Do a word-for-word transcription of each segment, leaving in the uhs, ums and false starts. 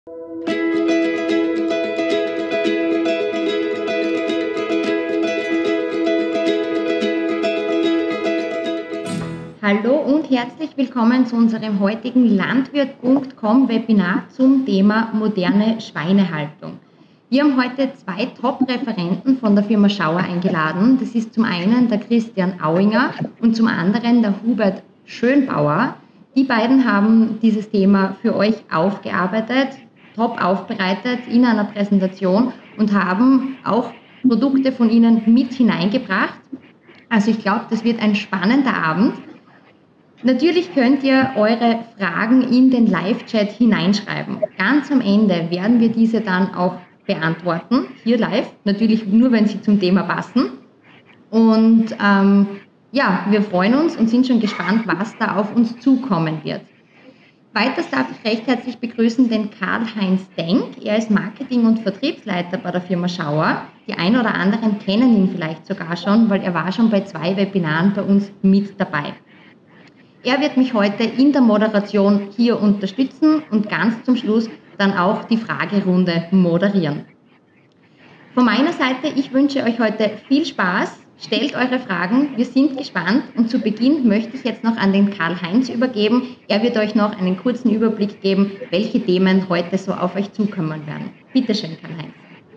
Hallo und herzlich willkommen zu unserem heutigen Landwirt Punkt com Webinar zum Thema moderne Schweinehaltung. Wir haben heute zwei Top-Referenten von der Firma Schauer eingeladen. Das ist zum einen der Christian Auinger und zum anderen der Hubert Schönbauer. Die beiden haben dieses Thema für euch aufgearbeitet, top aufbereitet in einer Präsentation und haben auch Produkte von ihnen mit hineingebracht. Also ich glaube, das wird ein spannender Abend. Natürlich könnt ihr eure Fragen in den Live-Chat hineinschreiben. Ganz am Ende werden wir diese dann auch beantworten, hier live, natürlich nur, wenn sie zum Thema passen. Und ähm, ja, wir freuen uns und sind schon gespannt, was da auf uns zukommen wird. Weiters darf ich recht herzlich begrüßen den Karl-Heinz Denk. Er ist Marketing- und Vertriebsleiter bei der Firma Schauer. Die einen oder anderen kennen ihn vielleicht sogar schon, weil er war schon bei zwei Webinaren bei uns mit dabei. Er wird mich heute in der Moderation hier unterstützen und ganz zum Schluss dann auch die Fragerunde moderieren. Von meiner Seite, ich wünsche euch heute viel Spaß, stellt eure Fragen, wir sind gespannt und zu Beginn möchte ich jetzt noch an den Karl-Heinz übergeben. Er wird euch noch einen kurzen Überblick geben, welche Themen heute so auf euch zukommen werden. Bitte schön, Karl-Heinz.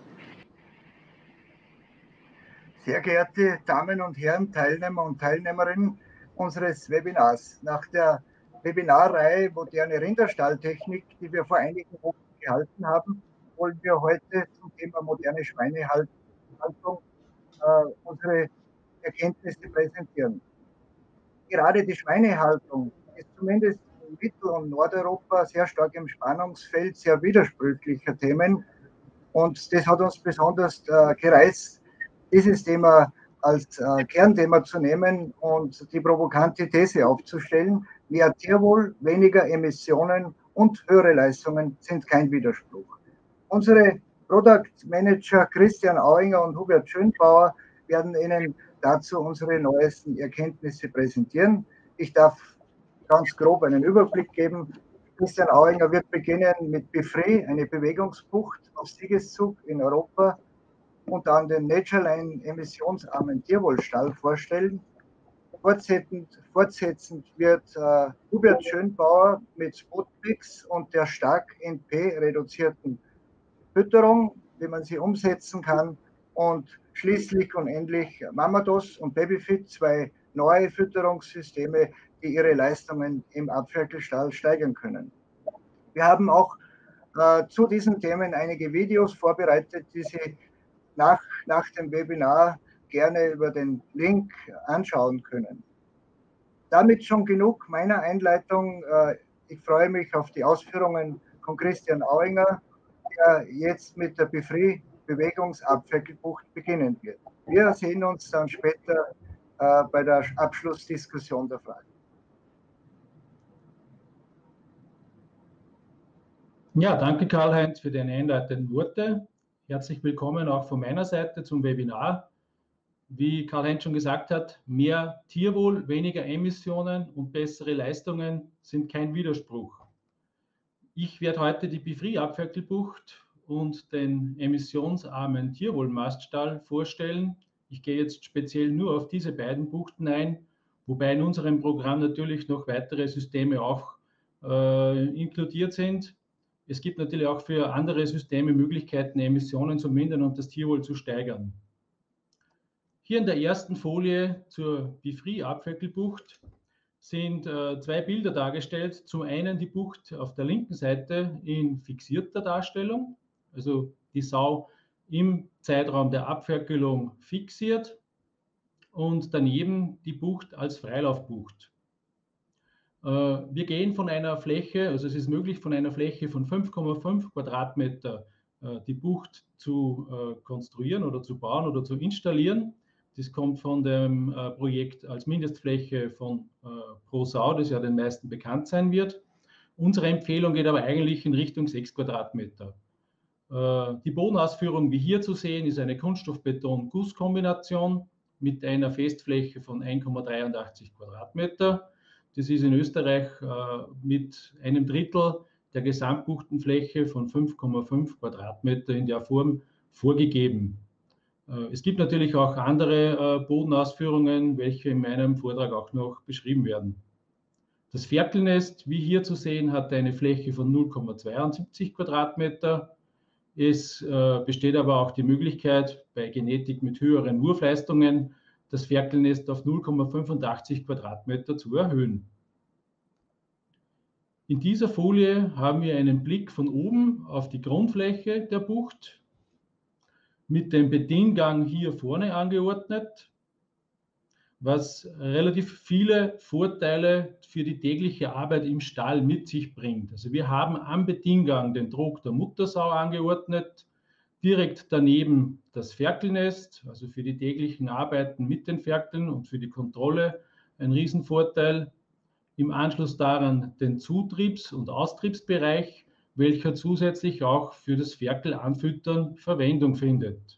Sehr geehrte Damen und Herren, Teilnehmer und Teilnehmerinnen unseres Webinars. Nach der Webinarreihe Moderne Rinderstalltechnik, die wir vor einigen Wochen gehalten haben, wollen wir heute zum Thema moderne Schweinehaltung äh, unsere Erkenntnisse präsentieren. Gerade die Schweinehaltung ist zumindest in Mittel- und Nordeuropa sehr stark im Spannungsfeld sehr widersprüchlicher Themen. Und das hat uns besonders äh, gereizt, dieses Thema als äh, Kernthema zu nehmen und die provokante These aufzustellen, mehr Tierwohl, weniger Emissionen und höhere Leistungen sind kein Widerspruch. Unsere Product Manager Christian Auinger und Hubert Schönbauer werden Ihnen dazu unsere neuesten Erkenntnisse präsentieren. Ich darf ganz grob einen Überblick geben. Christian Auinger wird beginnen mit Befree, eine Bewegungsbucht auf Siegeszug in Europa, und dann den Natureline emissionsarmen Tierwohlstall vorstellen. Fortsetzend, fortsetzend wird äh, Hubert Schönbauer mit Spotmix und der stark N P-reduzierten Fütterung, wie man sie umsetzen kann, und schließlich und endlich Mamados und Babyfit, zwei neue Fütterungssysteme, die ihre Leistungen im Abferkelstall steigern können. Wir haben auch äh, zu diesen Themen einige Videos vorbereitet, die Sie nach, nach dem Webinar gerne über den Link anschauen können. Damit schon genug meiner Einleitung. Ich freue mich auf die Ausführungen von Christian Auinger, der jetzt mit der Befree Bewegungsabferkelbucht beginnen wird. Wir sehen uns dann später bei der Abschlussdiskussion der Fragen. Ja, danke Karl-Heinz für deine einleitenden Worte. Herzlich willkommen auch von meiner Seite zum Webinar. Wie Karl-Heinz schon gesagt hat, mehr Tierwohl, weniger Emissionen und bessere Leistungen sind kein Widerspruch. Ich werde heute die Befree-Abferkelbucht und den emissionsarmen Tierwohlmaststall vorstellen. Ich gehe jetzt speziell nur auf diese beiden Buchten ein, wobei in unserem Programm natürlich noch weitere Systeme auch äh, inkludiert sind. Es gibt natürlich auch für andere Systeme Möglichkeiten, Emissionen zu mindern und das Tierwohl zu steigern. Hier in der ersten Folie zur Befree-Abferkelbucht sind äh, zwei Bilder dargestellt. Zum einen die Bucht auf der linken Seite in fixierter Darstellung, also die Sau im Zeitraum der Abferkelung fixiert, und daneben die Bucht als Freilaufbucht. Wir gehen von einer Fläche, also es ist möglich, von einer Fläche von fünf Komma fünf Quadratmeter die Bucht zu konstruieren oder zu bauen oder zu installieren. Das kommt von dem Projekt als Mindestfläche von pro Sau, das ja den meisten bekannt sein wird. Unsere Empfehlung geht aber eigentlich in Richtung sechs Quadratmeter. Die Bodenausführung, wie hier zu sehen, ist eine Kunststoff-Beton-Guss-Kombination mit einer Festfläche von ein Komma dreiundachtzig Quadratmeter. Das ist in Österreich äh, mit einem Drittel der Gesamtbuchtenfläche von fünf Komma fünf Quadratmeter in der Form vorgegeben. Es gibt natürlich auch andere Bodenausführungen, welche in meinem Vortrag auch noch beschrieben werden. Das Ferkelnest, wie hier zu sehen, hat eine Fläche von null Komma zweiundsiebzig Quadratmeter. Es äh, besteht aber auch die Möglichkeit, bei Genetik mit höheren Wurfleistungen das Ferkelnest auf null Komma fünfundachtzig Quadratmeter zu erhöhen. In dieser Folie haben wir einen Blick von oben auf die Grundfläche der Bucht mit dem Bediengang hier vorne angeordnet, was relativ viele Vorteile für die tägliche Arbeit im Stall mit sich bringt. Also wir haben am Bediengang den Trog der Muttersau angeordnet, direkt daneben das Ferkelnest, also für die täglichen Arbeiten mit den Ferkeln und für die Kontrolle ein Riesenvorteil. Im Anschluss daran den Zutriebs- und Austriebsbereich, welcher zusätzlich auch für das Ferkelanfüttern Verwendung findet.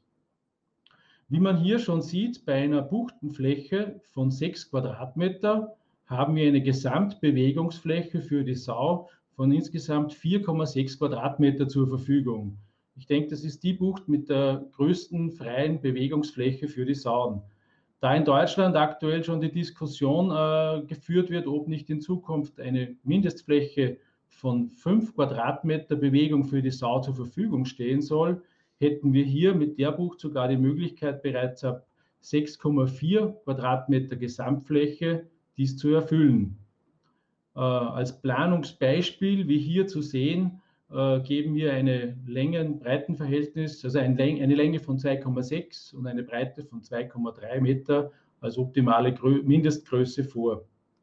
Wie man hier schon sieht, bei einer Buchtenfläche von sechs Quadratmeter haben wir eine Gesamtbewegungsfläche für die Sau von insgesamt vier Komma sechs Quadratmeter zur Verfügung. Ich denke, das ist die Bucht mit der größten freien Bewegungsfläche für die Sauen. Da in Deutschland aktuell schon die Diskussion äh, geführt wird, ob nicht in Zukunft eine Mindestfläche von fünf Quadratmeter Bewegung für die Sau zur Verfügung stehen soll, hätten wir hier mit der Bucht sogar die Möglichkeit, bereits ab sechs Komma vier Quadratmeter Gesamtfläche dies zu erfüllen. Äh, als Planungsbeispiel, wie hier zu sehen, äh, geben wir eine Längen-Breitenverhältnis, also ein Läng eine Länge von zwei Komma sechs und eine Breite von zwei Komma drei Meter als optimale Grö Mindestgröße vor.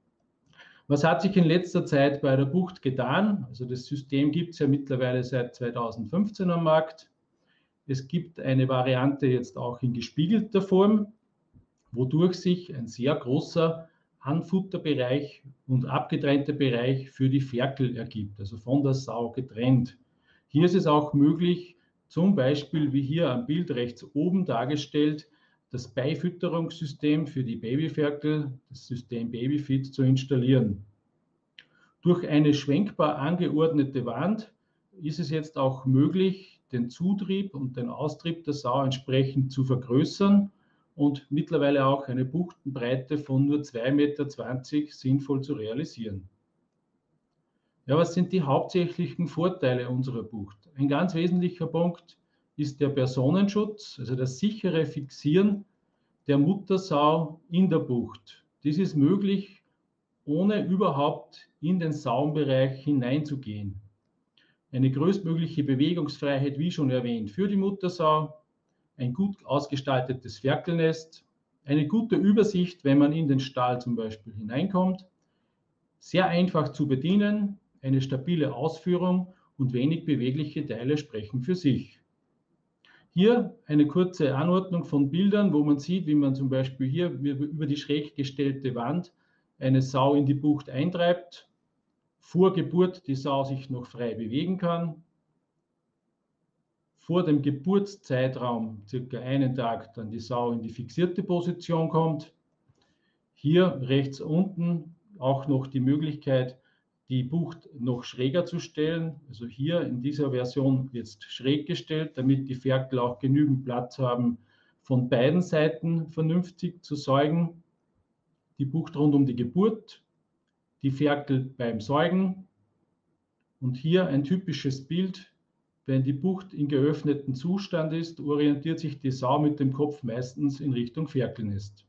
Was hat sich in letzter Zeit bei der Bucht getan? Also das System gibt es ja mittlerweile seit zweitausendfünfzehn am Markt. Es gibt eine Variante jetzt auch in gespiegelter Form, wodurch sich ein sehr großer Anfutterbereich und abgetrennter Bereich für die Ferkel ergibt, also von der Sau getrennt. Hier ist es auch möglich, zum Beispiel wie hier am Bild rechts oben dargestellt, das Beifütterungssystem für die Babyferkel, das System Babyfeed, zu installieren. Durch eine schwenkbar angeordnete Wand ist es jetzt auch möglich, den Zutrieb und den Austrieb der Sau entsprechend zu vergrößern und mittlerweile auch eine Buchtenbreite von nur zwei Komma zwanzig Meter sinnvoll zu realisieren. Ja, was sind die hauptsächlichen Vorteile unserer Bucht? Ein ganz wesentlicher Punkt ist der Personenschutz, also das sichere Fixieren der Muttersau in der Bucht. Dies ist möglich, ohne überhaupt in den Sauenbereich hineinzugehen. Eine größtmögliche Bewegungsfreiheit, wie schon erwähnt, für die Muttersau, ein gut ausgestaltetes Ferkelnest, eine gute Übersicht, wenn man in den Stall zum Beispiel hineinkommt, sehr einfach zu bedienen, eine stabile Ausführung und wenig bewegliche Teile sprechen für sich. Hier eine kurze Anordnung von Bildern, wo man sieht, wie man zum Beispiel hier über die schräg gestellte Wand eine Sau in die Bucht eintreibt, vor Geburt die Sau sich noch frei bewegen kann, vor dem Geburtszeitraum, circa einen Tag, dann die Sau in die fixierte Position kommt. Hier rechts unten auch noch die Möglichkeit, die Bucht noch schräger zu stellen. Also hier in dieser Version jetzt schräg gestellt, damit die Ferkel auch genügend Platz haben, von beiden Seiten vernünftig zu säugen. Die Bucht rund um die Geburt, die Ferkel beim Säugen und hier ein typisches Bild. Wenn die Bucht in geöffnetem Zustand ist, orientiert sich die Sau mit dem Kopf meistens in Richtung Ferkelnest.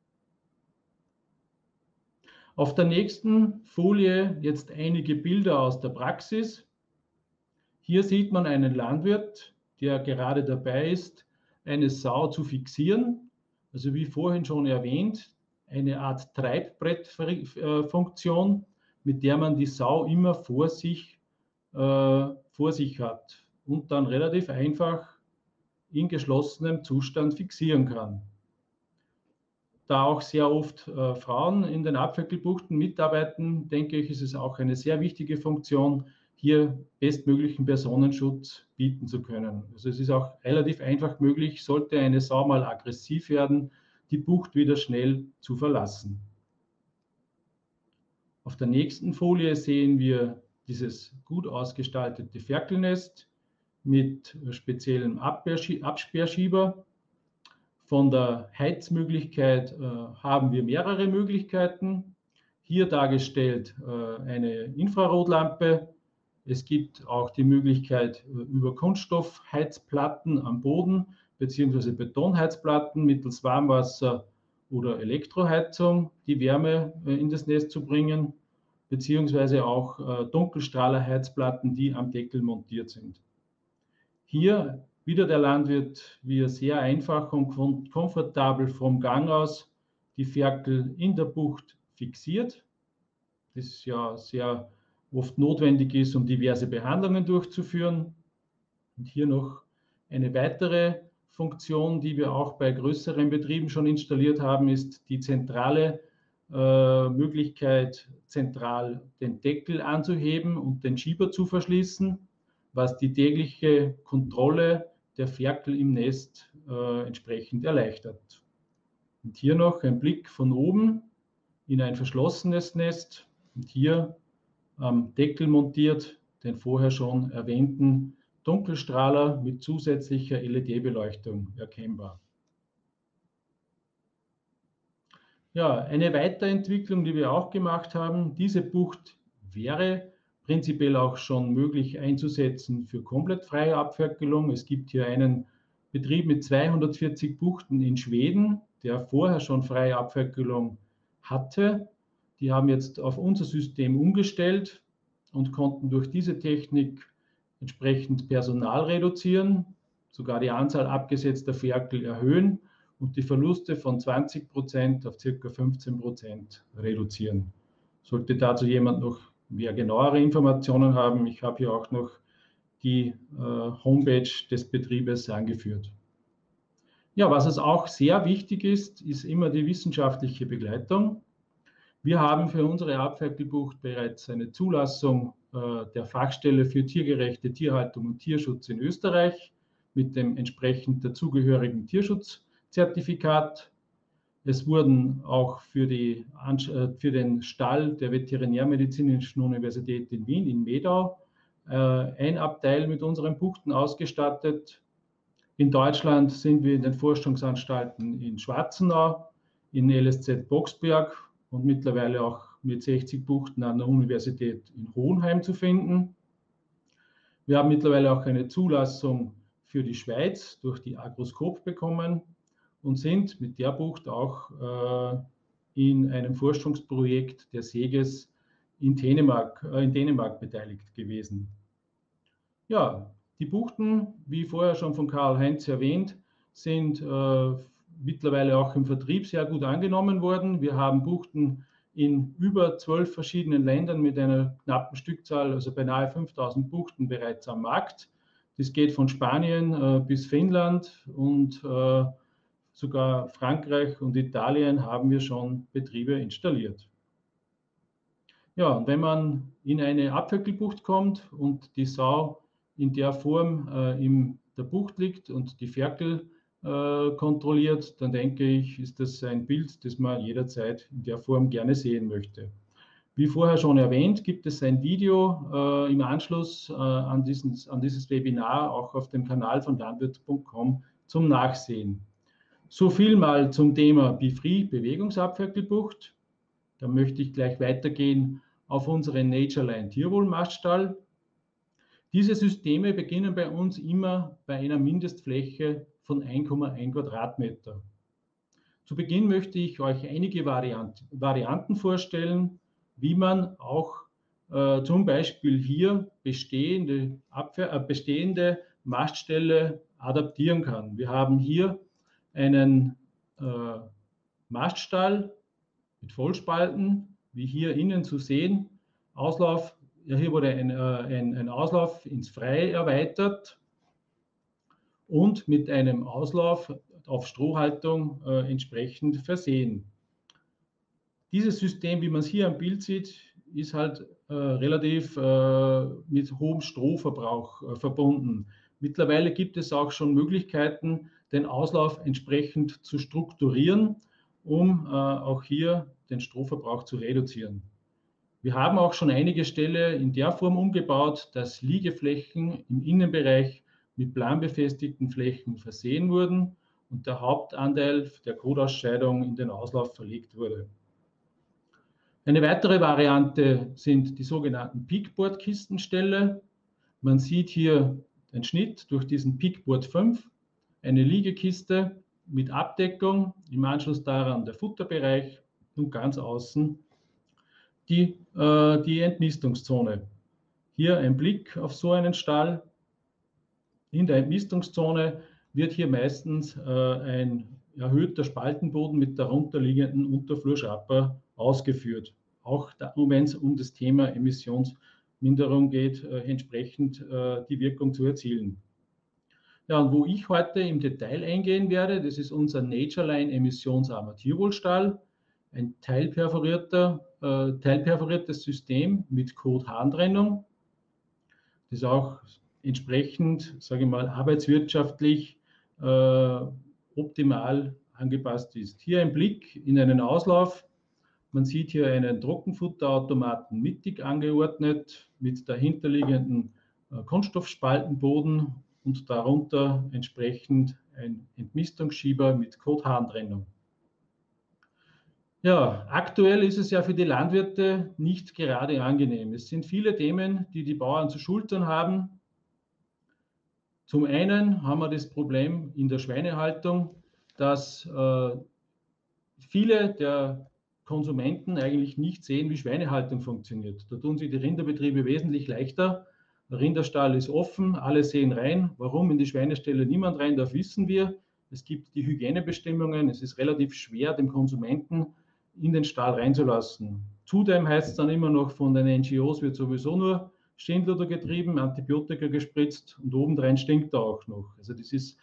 Auf der nächsten Folie jetzt einige Bilder aus der Praxis. Hier sieht man einen Landwirt, der gerade dabei ist, eine Sau zu fixieren. Also wie vorhin schon erwähnt, eine Art Treibbrettfunktion, mit der man die Sau immer vor sich, äh, vor sich hat und dann relativ einfach in geschlossenem Zustand fixieren kann. Da auch sehr oft äh, Frauen in den Abferkelbuchten mitarbeiten, denke ich, ist es auch eine sehr wichtige Funktion, hier bestmöglichen Personenschutz bieten zu können. Also es ist auch relativ einfach möglich, sollte eine Sau mal aggressiv werden, die Bucht wieder schnell zu verlassen. Auf der nächsten Folie sehen wir dieses gut ausgestaltete Ferkelnest mit speziellem Absperrschieber. Von der Heizmöglichkeit äh, haben wir mehrere Möglichkeiten. Hier dargestellt äh, eine Infrarotlampe. Es gibt auch die Möglichkeit, äh, über Kunststoffheizplatten am Boden bzw. Betonheizplatten mittels Warmwasser oder Elektroheizung die Wärme äh, in das Nest zu bringen, beziehungsweise auch äh, Dunkelstrahlerheizplatten, die am Deckel montiert sind. Hier wieder der Landwirt, wie er sehr einfach und komfortabel vom Gang aus die Ferkel in der Bucht fixiert, das ja sehr oft notwendig ist, um diverse Behandlungen durchzuführen. Und hier noch eine weitere Funktion, die wir auch bei größeren Betrieben schon installiert haben, ist die zentrale äh, Möglichkeit, zentral den Deckel anzuheben und den Schieber zu verschließen, was die tägliche Kontrolle der Ferkel im Nest äh, entsprechend erleichtert. Und hier noch ein Blick von oben in ein verschlossenes Nest und hier am Deckel montiert den vorher schon erwähnten Dunkelstrahler mit zusätzlicher L E D-Beleuchtung erkennbar. Ja, eine Weiterentwicklung, die wir auch gemacht haben, diese Bucht wäre prinzipiell auch schon möglich einzusetzen für komplett freie Abferkelung. Es gibt hier einen Betrieb mit zweihundertvierzig Buchten in Schweden, der vorher schon freie Abferkelung hatte. Die haben jetzt auf unser System umgestellt und konnten durch diese Technik entsprechend Personal reduzieren, sogar die Anzahl abgesetzter Ferkel erhöhen und die Verluste von zwanzig Prozent auf ca. fünfzehn Prozent reduzieren. Sollte dazu jemand noch mehr genauere Informationen haben, ich habe hier auch noch die äh, Homepage des Betriebes angeführt. Ja, was es auch sehr wichtig ist, ist immer die wissenschaftliche Begleitung. Wir haben für unsere Abferkelbucht bereits eine Zulassung äh, der Fachstelle für tiergerechte Tierhaltung und Tierschutz in Österreich mit dem entsprechend dazugehörigen Tierschutzertifikat. Es wurden auch für, die, für den Stall der Veterinärmedizinischen Universität in Wien, in Medau, ein Abteil mit unseren Buchten ausgestattet. In Deutschland sind wir in den Forschungsanstalten in Schwarzenau, in L S Z Boxberg und mittlerweile auch mit sechzig Buchten an der Universität in Hohenheim zu finden. Wir haben mittlerweile auch eine Zulassung für die Schweiz durch die Agroscope bekommen und sind mit der Bucht auch äh, in einem Forschungsprojekt der SEGES in Dänemark, äh, in Dänemark beteiligt gewesen. Ja, die Buchten, wie vorher schon von Karl-Heinz erwähnt, sind äh, mittlerweile auch im Vertrieb sehr gut angenommen worden. Wir haben Buchten in über zwölf verschiedenen Ländern mit einer knappen Stückzahl, also beinahe fünftausend Buchten bereits am Markt. Das geht von Spanien äh, bis Finnland und äh, sogar Frankreich und Italien haben wir schon Betriebe installiert. Ja, und wenn man in eine Abferkelbucht kommt und die Sau in der Form äh, in der Bucht liegt und die Ferkel äh, kontrolliert, dann denke ich, ist das ein Bild, das man jederzeit in der Form gerne sehen möchte. Wie vorher schon erwähnt, gibt es ein Video äh, im Anschluss äh, an, diesen, an dieses Webinar auch auf dem Kanal von landwirt punkt com zum Nachsehen. So viel mal zum Thema BeFree Bewegungsabferkelbucht. Da möchte ich gleich weitergehen auf unseren Natureline Tierwohl-Maststall. Diese Systeme beginnen bei uns immer bei einer Mindestfläche von ein Komma eins Quadratmeter. Zu Beginn möchte ich euch einige Variant, Varianten vorstellen, wie man auch äh, zum Beispiel hier bestehende, Abwehr, äh, bestehende Mastställe adaptieren kann. Wir haben hier einen äh, Maststall mit Vollspalten, wie hier innen zu sehen. Auslauf, ja, hier wurde ein, äh, ein, ein Auslauf ins Freie erweitert und mit einem Auslauf auf Strohhaltung äh, entsprechend versehen. Dieses System, wie man es hier am Bild sieht, ist halt äh, relativ äh, mit hohem Strohverbrauch äh, verbunden. Mittlerweile gibt es auch schon Möglichkeiten, den Auslauf entsprechend zu strukturieren, um äh, auch hier den Strohverbrauch zu reduzieren. Wir haben auch schon einige Ställe in der Form umgebaut, dass Liegeflächen im Innenbereich mit planbefestigten Flächen versehen wurden und der Hauptanteil der Kotausscheidung in den Auslauf verlegt wurde. Eine weitere Variante sind die sogenannten Peakboard-Kistenställe. Man sieht hier den Schnitt durch diesen Peakboard fünf, eine Liegekiste mit Abdeckung, im Anschluss daran der Futterbereich und ganz außen die, äh, die Entmistungszone. Hier ein Blick auf so einen Stall. In der Entmistungszone wird hier meistens äh, ein erhöhter Spaltenboden mit darunterliegenden Unterflurschrapper ausgeführt. Auch da, wenn es um das Thema Emissionsminderung geht, äh, entsprechend äh, die Wirkung zu erzielen. Ja, und wo ich heute im Detail eingehen werde, das ist unser Natureline emissionsarmer Tierwohlstall, ein teilperforierter, äh, teilperforiertes System mit Kot-Harntrennung, das auch entsprechend, sage ich mal, arbeitswirtschaftlich äh, optimal angepasst ist. Hier ein Blick in einen Auslauf. Man sieht hier einen Trockenfutterautomaten mittig angeordnet mit dahinterliegenden äh, Kunststoffspaltenboden und darunter entsprechend ein Entmistungsschieber mit Kot-Harntrennung. Ja, aktuell ist es ja für die Landwirte nicht gerade angenehm. Es sind viele Themen, die die Bauern zu schultern haben. Zum einen haben wir das Problem in der Schweinehaltung, dass äh, viele der Konsumenten eigentlich nicht sehen, wie Schweinehaltung funktioniert. Da tun sich die Rinderbetriebe wesentlich leichter. Der Rinderstall ist offen, alle sehen rein. Warum in die Schweineställe niemand rein darf, wissen wir. Es gibt die Hygienebestimmungen. Es ist relativ schwer, dem Konsumenten in den Stall reinzulassen. Zudem heißt es dann immer noch, von den N G Os wird sowieso nur Schindluder getrieben, Antibiotika gespritzt und obendrein stinkt er auch noch. Also das ist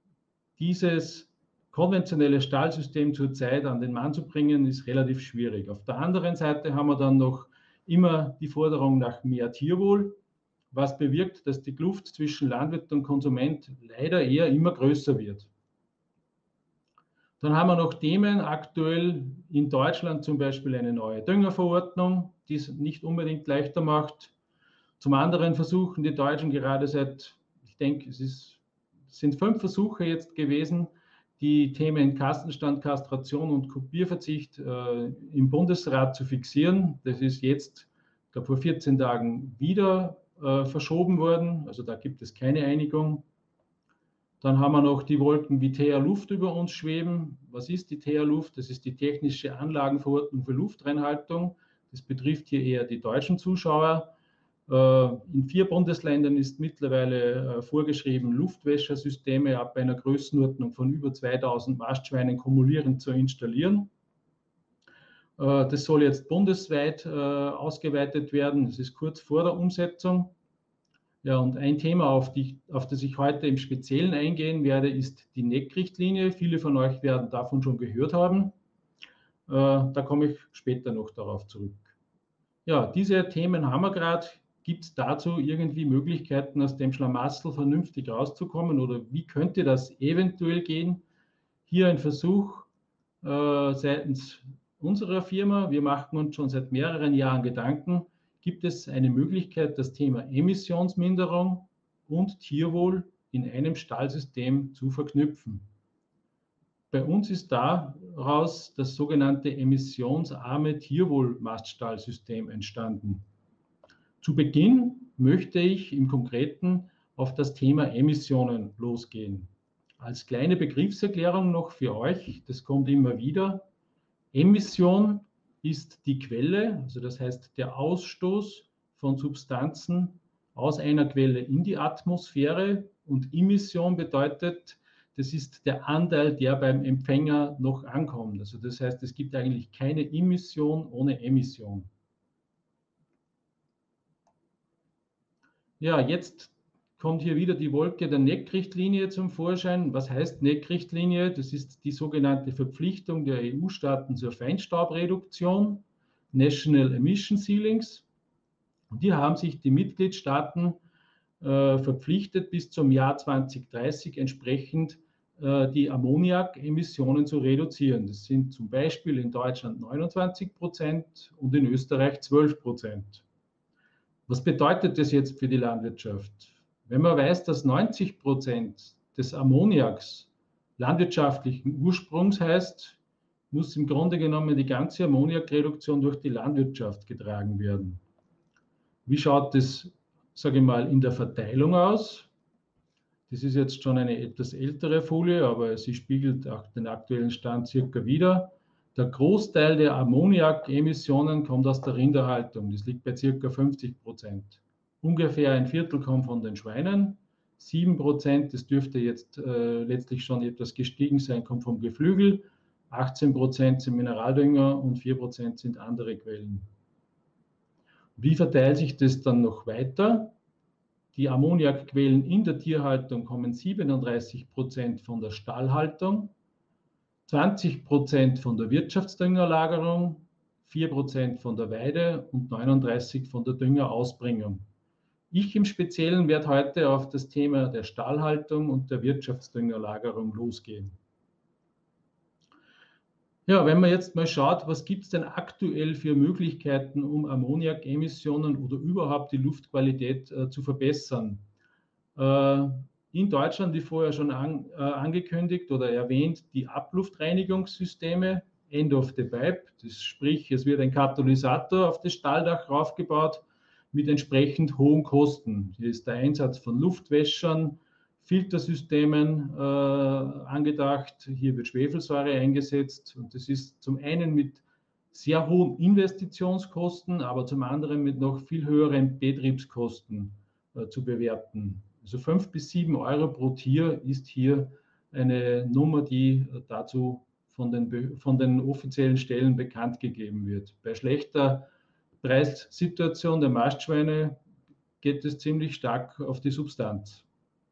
dieses konventionelle Stallsystem zurzeit an den Mann zu bringen, ist relativ schwierig. Auf der anderen Seite haben wir dann noch immer die Forderung nach mehr Tierwohl, was bewirkt, dass die Kluft zwischen Landwirt und Konsument leider eher immer größer wird. Dann haben wir noch Themen, aktuell in Deutschland zum Beispiel eine neue Düngerverordnung, die es nicht unbedingt leichter macht. Zum anderen versuchen die Deutschen gerade seit, ich denke, es, ist, es sind fünf Versuche jetzt gewesen, die Themen Kastenstand, Kastration und Kopierverzicht äh, im Bundesrat zu fixieren. Das ist jetzt, ich glaube, vor vierzehn Tagen wieder äh, verschoben worden. Also da gibt es keine Einigung. Dann haben wir noch die Wolken wie T H Luft über uns schweben. Was ist die T H Luft? Das ist die technische Anlagenverordnung für Luftreinhaltung. Das betrifft hier eher die deutschen Zuschauer. In vier Bundesländern ist mittlerweile vorgeschrieben, Luftwäschersysteme ab einer Größenordnung von über zweitausend Mastschweinen kumulierend zu installieren. Das soll jetzt bundesweit ausgeweitet werden. Das ist kurz vor der Umsetzung. Ja, und ein Thema, auf, die, auf das ich heute im Speziellen eingehen werde, ist die N E C-Richtlinie. Viele von euch werden davon schon gehört haben. Da komme ich später noch darauf zurück. Ja, diese Themen haben wir gerade. Gibt es dazu irgendwie Möglichkeiten, aus dem Schlamassel vernünftig rauszukommen oder wie könnte das eventuell gehen? Hier ein Versuch äh, seitens unserer Firma. Wir machen uns schon seit mehreren Jahren Gedanken. Gibt es eine Möglichkeit, das Thema Emissionsminderung und Tierwohl in einem Stallsystem zu verknüpfen? Bei uns ist daraus das sogenannte emissionsarme Tierwohl-Maststallsystem entstanden. Zu Beginn möchte ich im Konkreten auf das Thema Emissionen losgehen. Als kleine Begriffserklärung noch für euch, das kommt immer wieder. Emission ist die Quelle, also das heißt der Ausstoß von Substanzen aus einer Quelle in die Atmosphäre, und Emission bedeutet, das ist der Anteil, der beim Empfänger noch ankommt. Also das heißt, es gibt eigentlich keine Emission ohne Emission. Ja, jetzt kommt hier wieder die Wolke der N E C-Richtlinie zum Vorschein. Was heißt N E C-Richtlinie? Das ist die sogenannte Verpflichtung der E U-Staaten zur Feinstaubreduktion, National Emission Ceilings. Und hier haben sich die Mitgliedstaaten äh, verpflichtet, bis zum Jahr zweitausenddreißig entsprechend die Ammoniakemissionen zu reduzieren. Das sind zum Beispiel in Deutschland neunundzwanzig Prozent und in Österreich zwölf Prozent. Was bedeutet das jetzt für die Landwirtschaft? Wenn man weiß, dass neunzig Prozent des Ammoniaks landwirtschaftlichen Ursprungs heißt, muss im Grunde genommen die ganze Ammoniakreduktion durch die Landwirtschaft getragen werden. Wie schaut das, sage ich mal, in der Verteilung aus? Das ist jetzt schon eine etwas ältere Folie, aber sie spiegelt auch den aktuellen Stand circa wider. Der Großteil der Ammoniakemissionen kommt aus der Rinderhaltung. Das liegt bei circa fünfzig Prozent. Ungefähr ein Viertel kommt von den Schweinen. sieben Prozent, das dürfte jetzt äh, letztlich schon etwas gestiegen sein, kommt vom Geflügel. achtzehn Prozent sind Mineraldünger und vier Prozent sind andere Quellen. Wie verteilt sich das dann noch weiter? Die Ammoniakquellen in der Tierhaltung kommen siebenunddreißig Prozent von der Stallhaltung, zwanzig Prozent von der Wirtschaftsdüngerlagerung, vier Prozent von der Weide und neununddreißig Prozent von der Düngerausbringung. Ich im Speziellen werde heute auf das Thema der Stallhaltung und der Wirtschaftsdüngerlagerung losgehen. Ja, wenn man jetzt mal schaut, was gibt es denn aktuell für Möglichkeiten, um Ammoniakemissionen oder überhaupt die Luftqualität äh, zu verbessern. Äh, in Deutschland, wie vorher schon an, äh, angekündigt oder erwähnt, die Abluftreinigungssysteme, End of the Pipe, das sprich, es wird ein Katalysator auf das Stalldach raufgebaut mit entsprechend hohen Kosten. Hier ist der Einsatz von Luftwäschern, Filtersystemen äh, angedacht. Hier wird Schwefelsäure eingesetzt und das ist zum einen mit sehr hohen Investitionskosten, aber zum anderen mit noch viel höheren Betriebskosten äh, zu bewerten. Also fünf bis sieben Euro pro Tier ist hier eine Nummer, die äh, dazu von den, von den offiziellen Stellen bekannt gegeben wird. Bei schlechter Preissituation der Mastschweine geht es ziemlich stark auf die Substanz.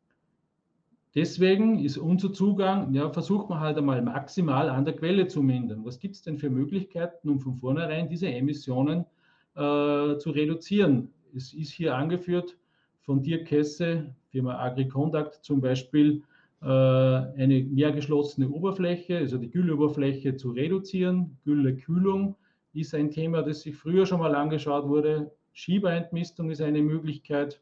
Deswegen ist unser Zugang, ja, versucht man halt einmal maximal an der Quelle zu mindern. Was gibt es denn für Möglichkeiten, um von vornherein diese Emissionen äh, zu reduzieren? Es ist hier angeführt von Dirk Hesse, Firma AgriConduct zum Beispiel, äh, eine mehr geschlossene Oberfläche, also die Gülleoberfläche zu reduzieren. Güllekühlung ist ein Thema, das sich früher schon mal angeschaut wurde. Schieberentmistung ist eine Möglichkeit.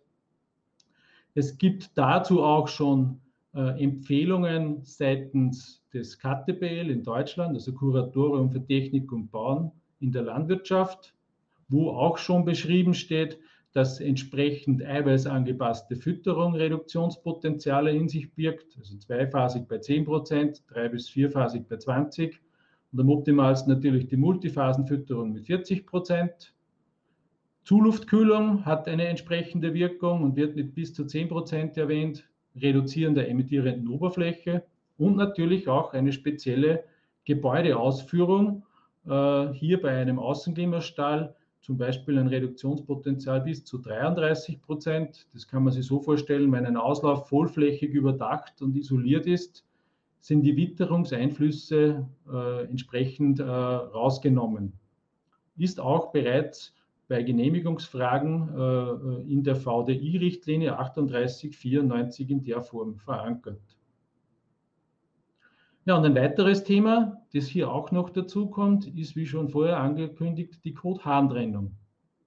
Es gibt dazu auch schon Äh, Empfehlungen seitens des K T B L in Deutschland, also Kuratorium für Technik und Bauen in der Landwirtschaft, wo auch schon beschrieben steht, dass entsprechend eiweißangepasste Fütterung Reduktionspotenziale in sich birgt, also zweiphasig bei zehn Prozent, drei- bis vierphasig bei zwanzig Prozent und am optimalsten natürlich die Multiphasenfütterung mit vierzig Prozent. Zuluftkühlung hat eine entsprechende Wirkung und wird mit bis zu zehn Prozent erwähnt. Reduzieren der emittierenden Oberfläche und natürlich auch eine spezielle Gebäudeausführung. Äh, hier bei einem Außenklimastall zum Beispiel ein Reduktionspotenzial bis zu dreiunddreißig Prozent. Das kann man sich so vorstellen, wenn ein Auslauf vollflächig überdacht und isoliert ist, sind die Witterungseinflüsse äh, entsprechend äh, rausgenommen. Ist auch bereits bei Genehmigungsfragen äh, in der V D I-Richtlinie achtunddreißig vierundneunzig in der Form verankert. Ja, und ein weiteres Thema, das hier auch noch dazu kommt, ist, wie schon vorher angekündigt, die Kot-Harn-Trennung.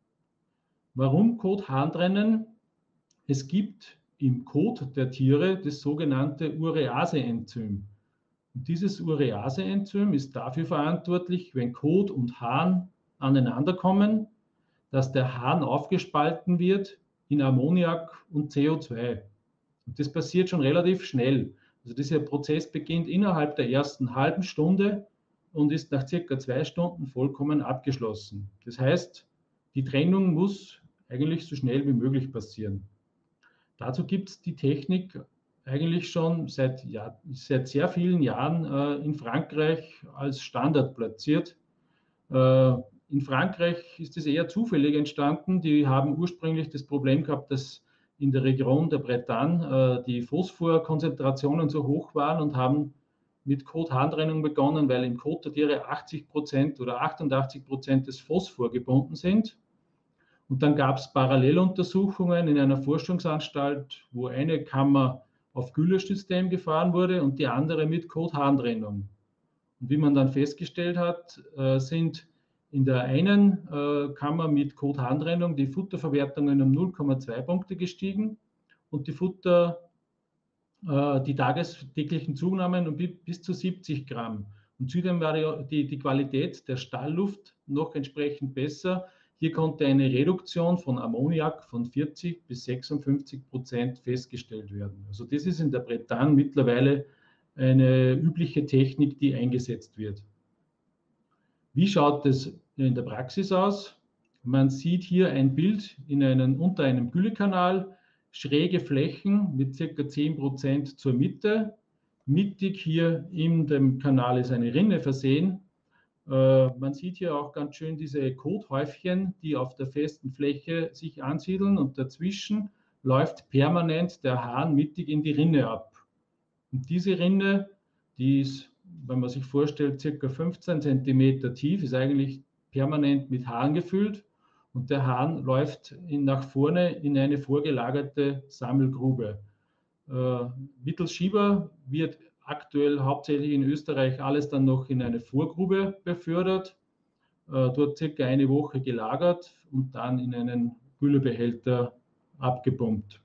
Warum Kot-Harn trennen? Es gibt im Kot der Tiere das sogenannte Urease-Enzym. Und dieses Urease-Enzym ist dafür verantwortlich, wenn Kot und Harn aneinander kommen, dass der Harn aufgespalten wird in Ammoniak und C O zwei. Und das passiert schon relativ schnell. Also dieser Prozess beginnt innerhalb der ersten halben Stunde und ist nach circa zwei Stunden vollkommen abgeschlossen. Das heißt, die Trennung muss eigentlich so schnell wie möglich passieren. Dazu gibt es die Technik eigentlich schon seit, ja, seit sehr vielen Jahren äh, in Frankreich als Standard platziert. Äh, In Frankreich ist es eher zufällig entstanden. Die haben ursprünglich das Problem gehabt, dass in der Region der Bretagne äh, die Phosphorkonzentrationen so hoch waren und haben mit Kot-Harn-Trennung begonnen, weil im Kot der Tiere achtzig Prozent oder achtundachtzig Prozent des Phosphor gebunden sind. Und dann gab es Paralleluntersuchungen in einer Forschungsanstalt, wo eine Kammer auf Güllesystem gefahren wurde und die andere mit Kot-Hahn-Trennung. Und wie man dann festgestellt hat, äh, sind in der einen äh, Kammer mit Kot-Hahn-Trennung die Futterverwertungen um null Komma zwei Punkte gestiegen und die Futter, äh, die tagestäglichen Zunahmen um bis zu siebzig Gramm. Und zudem war die, die Qualität der Stallluft noch entsprechend besser. Hier konnte eine Reduktion von Ammoniak von vierzig bis sechsundfünfzig Prozent festgestellt werden. Also das ist in der Bretagne mittlerweile eine übliche Technik, die eingesetzt wird. Wie schaut es in der Praxis aus? Man sieht hier ein Bild in einen, unter einem Güllekanal, schräge Flächen mit ca. zehn Prozent zur Mitte. Mittig hier in dem Kanal ist eine Rinne versehen. Äh, man sieht hier auch ganz schön diese Kothäufchen, die auf der festen Fläche sich ansiedeln und dazwischen läuft permanent der Hahn mittig in die Rinne ab. Und diese Rinne, die ist, wenn man sich vorstellt, ca. fünfzehn Zentimeter tief, ist eigentlich permanent mit Hahn gefüllt und der Hahn läuft in, nach vorne in eine vorgelagerte Sammelgrube. Äh, mittels Schieber wird aktuell hauptsächlich in Österreich alles dann noch in eine Vorgrube befördert, äh, dort circa eine Woche gelagert und dann in einen Güllebehälter abgepumpt.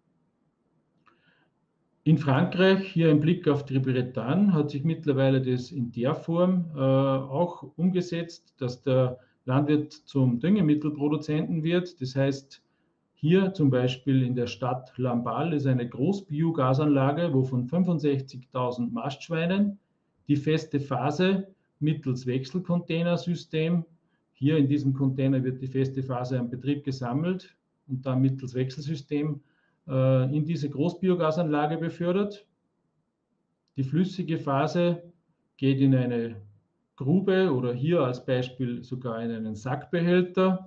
In Frankreich, hier ein Blick auf die Bretagne, hat sich mittlerweile das in der Form äh, auch umgesetzt, dass der Landwirt zum Düngemittelproduzenten wird. Das heißt, hier zum Beispiel in der Stadt Lamballe ist eine Großbiogasanlage, wo von fünfundsechzigtausend Mastschweinen die feste Phase mittels Wechselcontainersystem, hier in diesem Container wird die feste Phase am Betrieb gesammelt und dann mittels Wechselsystem äh, in diese Großbiogasanlage befördert. Die flüssige Phase geht in eine Grube oder hier als Beispiel sogar in einen Sackbehälter.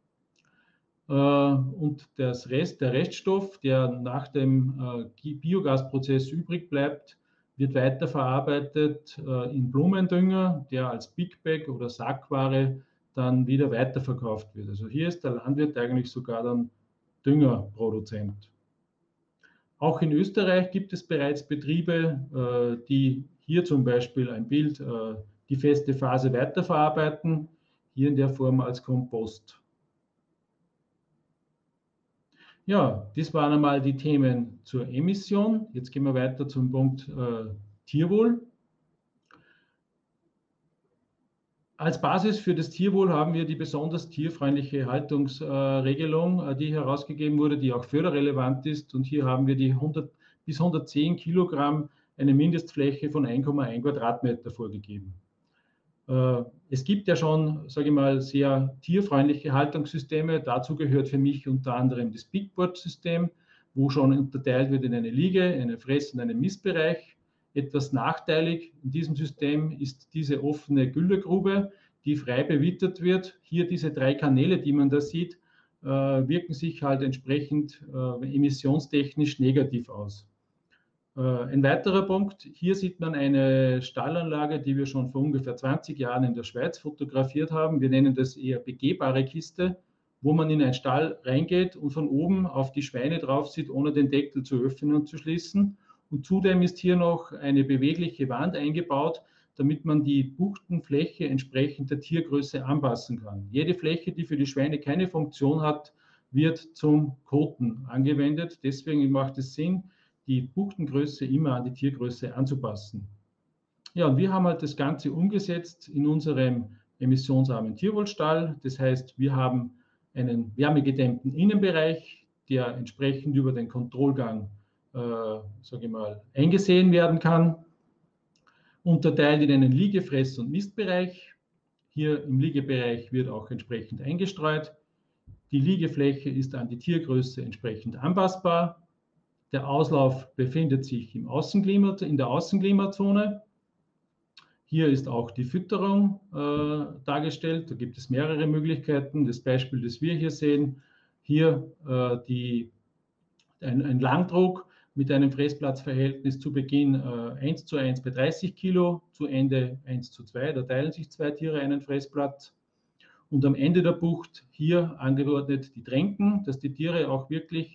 Und das Rest, der Reststoff, der nach dem äh, Biogasprozess übrig bleibt, wird weiterverarbeitet äh, in Blumendünger, der als Big Bag oder Sackware dann wieder weiterverkauft wird. Also hier ist der Landwirt eigentlich sogar dann Düngerproduzent. Auch in Österreich gibt es bereits Betriebe, äh, die hier zum Beispiel ein Bild, äh, die feste Phase weiterverarbeiten, hier in der Form als Kompost. Ja, das waren einmal die Themen zur Emission. Jetzt gehen wir weiter zum Punkt äh, Tierwohl. Als Basis für das Tierwohl haben wir die besonders tierfreundliche Haltungsregelung, äh, die herausgegeben wurde, die auch förderrelevant ist. Und hier haben wir die hundert bis hundertzehn Kilogramm, eine Mindestfläche von ein Komma eins Quadratmeter vorgegeben. Es gibt ja schon, sage ich mal, sehr tierfreundliche Haltungssysteme. Dazu gehört für mich unter anderem das Bigboard-System, wo schon unterteilt wird in eine Liege, einen Fress- und einen Missbereich. Etwas nachteilig in diesem System ist diese offene Güllegrube, die frei bewittert wird. Hier diese drei Kanäle, die man da sieht, wirken sich halt entsprechend emissionstechnisch negativ aus. Ein weiterer Punkt, hier sieht man eine Stallanlage, die wir schon vor ungefähr zwanzig Jahren in der Schweiz fotografiert haben. Wir nennen das eher begehbare Kiste, wo man in einen Stall reingeht und von oben auf die Schweine drauf sieht, ohne den Deckel zu öffnen und zu schließen. Und zudem ist hier noch eine bewegliche Wand eingebaut, damit man die Buchtenfläche entsprechend der Tiergröße anpassen kann. Jede Fläche, die für die Schweine keine Funktion hat, wird zum Koten angewendet. Deswegen macht es Sinn, die Buchtengröße immer an die Tiergröße anzupassen. Ja, und wir haben halt das Ganze umgesetzt in unserem emissionsarmen Tierwohlstall. Das heißt, wir haben einen wärmegedämmten Innenbereich, der entsprechend über den Kontrollgang, äh, sage ich mal, eingesehen werden kann. Unterteilt in einen Liege-, Fress- und Mistbereich. Hier im Liegebereich wird auch entsprechend eingestreut. Die Liegefläche ist an die Tiergröße entsprechend anpassbar. Der Auslauf befindet sich im Außenklima, in der Außenklimazone. Hier ist auch die Fütterung äh, dargestellt. Da gibt es mehrere Möglichkeiten. Das Beispiel, das wir hier sehen, hier äh, die, ein, ein Langdruck mit einem Fressplatzverhältnis zu Beginn äh, eins zu eins bei dreißig Kilo, zu Ende eins zu zwei. Da teilen sich zwei Tiere einen Fressplatz. Und am Ende der Bucht hier angeordnet die Tränken, dass die Tiere auch wirklich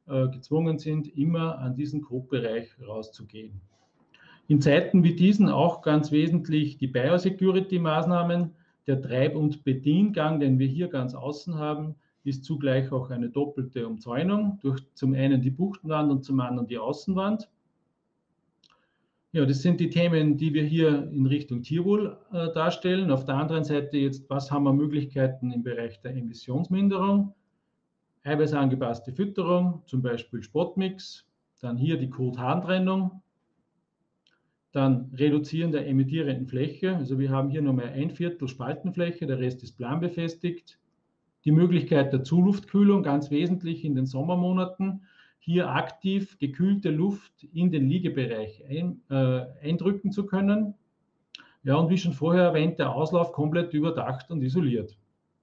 äh, gezwungen sind, immer an diesen Grobbereich rauszugehen. In Zeiten wie diesen auch ganz wesentlich die Biosecurity-Maßnahmen. Der Treib- und Bediengang, den wir hier ganz außen haben, ist zugleich auch eine doppelte Umzäunung durch zum einen die Buchtenwand und zum anderen die Außenwand. Ja, das sind die Themen, die wir hier in Richtung Tierwohl äh, darstellen. Auf der anderen Seite jetzt, was haben wir Möglichkeiten im Bereich der Emissionsminderung? Eiweißangepasste Fütterung, zum Beispiel Spotmix, dann hier die Kot-Harntrennung, dann Reduzieren der emittierenden Fläche, also wir haben hier nochmal ein Viertel Spaltenfläche, der Rest ist planbefestigt. Die Möglichkeit der Zuluftkühlung, ganz wesentlich in den Sommermonaten, hier aktiv gekühlte Luft in den Liegebereich ein, äh, eindrücken zu können. Ja, und wie schon vorher erwähnt, der Auslauf komplett überdacht und isoliert.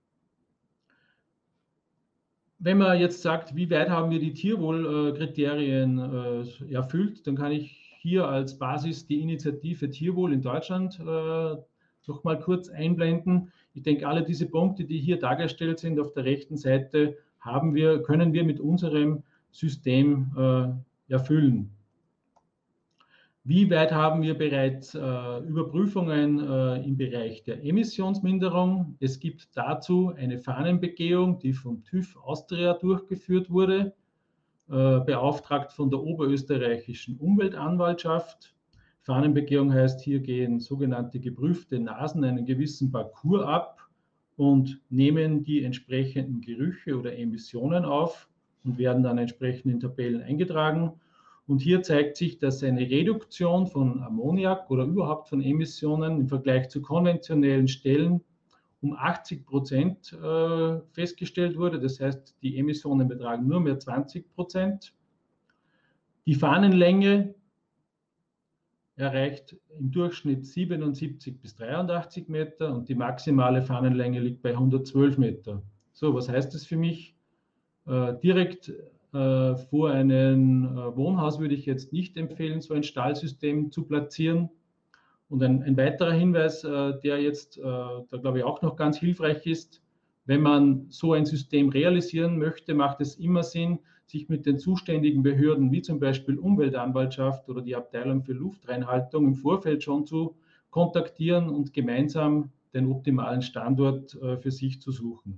Wenn man jetzt sagt, wie weit haben wir die Tierwohlkriterien äh, erfüllt, dann kann ich hier als Basis die Initiative Tierwohl in Deutschland äh, noch mal kurz einblenden. Ich denke, alle diese Punkte, die hier dargestellt sind auf der rechten Seite, haben wir, können wir mit unserem System äh, erfüllen. Wie weit haben wir bereits äh, Überprüfungen äh, im Bereich der Emissionsminderung? Es gibt dazu eine Fahnenbegehung, die vom TÜV Austria durchgeführt wurde, äh, beauftragt von der Oberösterreichischen Umweltanwaltschaft. Fahnenbegehung heißt, hier gehen sogenannte geprüfte Nasen einen gewissen Parcours ab und nehmen die entsprechenden Gerüche oder Emissionen auf und werden dann entsprechend in Tabellen eingetragen. Und hier zeigt sich, dass eine Reduktion von Ammoniak oder überhaupt von Emissionen im Vergleich zu konventionellen Stellen um achtzig Prozent äh, festgestellt wurde. Das heißt, die Emissionen betragen nur mehr zwanzig Prozent. Die Fahnenlänge erreicht im Durchschnitt siebenundsiebzig bis dreiundachtzig Meter und die maximale Fahnenlänge liegt bei hundertzwölf Meter. So, was heißt das für mich? Äh, direkt äh, vor einem äh, Wohnhaus würde ich jetzt nicht empfehlen, so ein Stallsystem zu platzieren. Und ein, ein weiterer Hinweis, äh, der jetzt, äh, da glaube ich auch noch ganz hilfreich ist, wenn man so ein System realisieren möchte, macht es immer Sinn, sich mit den zuständigen Behörden, wie zum Beispiel Umweltanwaltschaft oder die Abteilung für Luftreinhaltung im Vorfeld schon zu kontaktieren und gemeinsam den optimalen Standort äh, für sich zu suchen.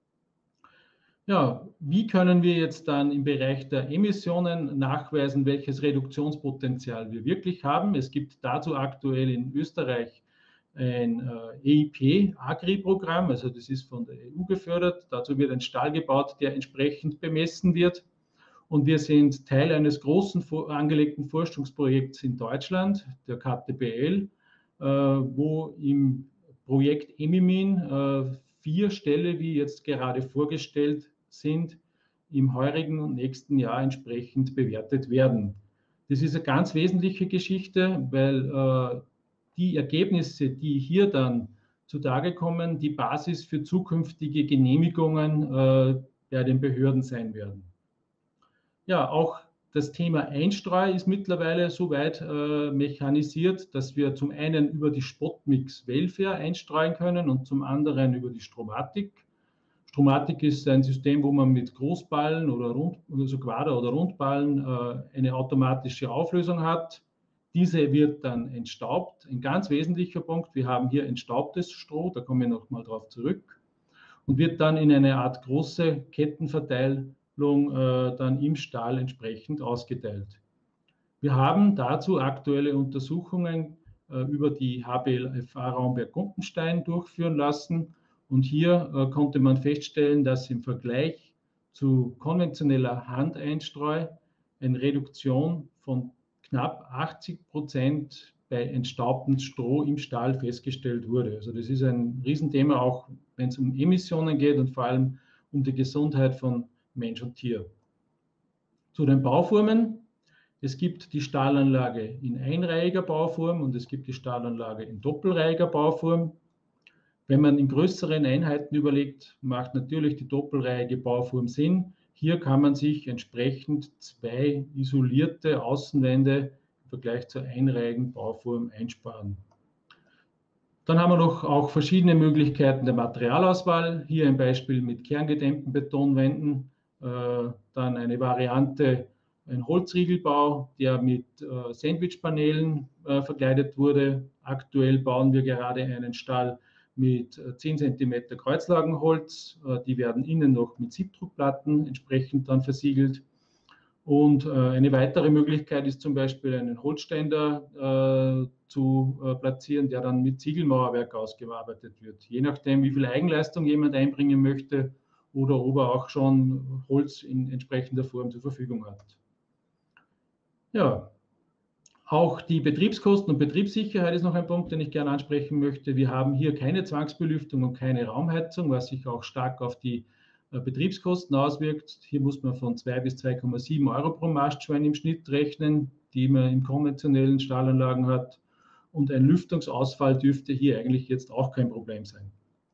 Ja, wie können wir jetzt dann im Bereich der Emissionen nachweisen, welches Reduktionspotenzial wir wirklich haben? Es gibt dazu aktuell in Österreich ein äh, E I P-Agri-Programm, also das ist von der E U gefördert. Dazu wird ein Stall gebaut, der entsprechend bemessen wird. Und wir sind Teil eines großen angelegten Forschungsprojekts in Deutschland, der K T B L, äh, wo im Projekt Emimin äh, vier Ställe, wie jetzt gerade vorgestellt sind, im heurigen und nächsten Jahr entsprechend bewertet werden. Das ist eine ganz wesentliche Geschichte, weil äh, die Ergebnisse, die hier dann zutage kommen, die Basis für zukünftige Genehmigungen äh, bei den Behörden sein werden. Ja, auch das Thema Einstreu ist mittlerweile so weit äh, mechanisiert, dass wir zum einen über die Spotmix Welfare einstreuen können und zum anderen über die Stromatik. Stromatik ist ein System, wo man mit Großballen oder Rund, also Quader- oder Rundballen äh, eine automatische Auflösung hat. Diese wird dann entstaubt. Ein ganz wesentlicher Punkt, wir haben hier entstaubtes Stroh, da kommen wir nochmal drauf zurück, und wird dann in eine Art große Kettenverteilung äh, dann im Stall entsprechend ausgeteilt. Wir haben dazu aktuelle Untersuchungen äh, über die H B L F A Raumberg-Gumpenstein durchführen lassen. Und hier äh, konnte man feststellen, dass im Vergleich zu konventioneller Handeinstreu eine Reduktion von knapp achtzig Prozent bei entstaubtem Stroh im Stall festgestellt wurde. Also das ist ein Riesenthema, auch wenn es um Emissionen geht und vor allem um die Gesundheit von Mensch und Tier. Zu den Bauformen. Es gibt die Stallanlage in einreihiger Bauform und es gibt die Stallanlage in doppelreihiger Bauform. Wenn man in größeren Einheiten überlegt, macht natürlich die doppelreihige Bauform Sinn. Hier kann man sich entsprechend zwei isolierte Außenwände im Vergleich zur einreihigen Bauform einsparen. Dann haben wir noch auch verschiedene Möglichkeiten der Materialauswahl. Hier ein Beispiel mit kerngedämmten Betonwänden. dann eine Variante, ein Holzriegelbau, der mit äh, Sandwichpaneelen äh, verkleidet wurde. Aktuell bauen wir gerade einen Stall mit äh, zehn Zentimeter Kreuzlagenholz. Äh, die werden innen noch mit Siebdruckplatten entsprechend dann versiegelt. Und äh, eine weitere Möglichkeit ist zum Beispiel einen Holzständer äh, zu äh, platzieren, der dann mit Ziegelmauerwerk ausgearbeitet wird. Je nachdem, wie viel Eigenleistung jemand einbringen möchte oder ob er auch schon Holz in entsprechender Form zur Verfügung hat. Ja, auch die Betriebskosten und Betriebssicherheit ist noch ein Punkt, den ich gerne ansprechen möchte. Wir haben hier keine Zwangsbelüftung und keine Raumheizung, was sich auch stark auf die äh, Betriebskosten auswirkt. Hier muss man von zwei bis zwei Komma sieben Euro pro Mastschwein im Schnitt rechnen, die man in konventionellen Stallanlagen hat. Und ein Lüftungsausfall dürfte hier eigentlich jetzt auch kein Problem sein.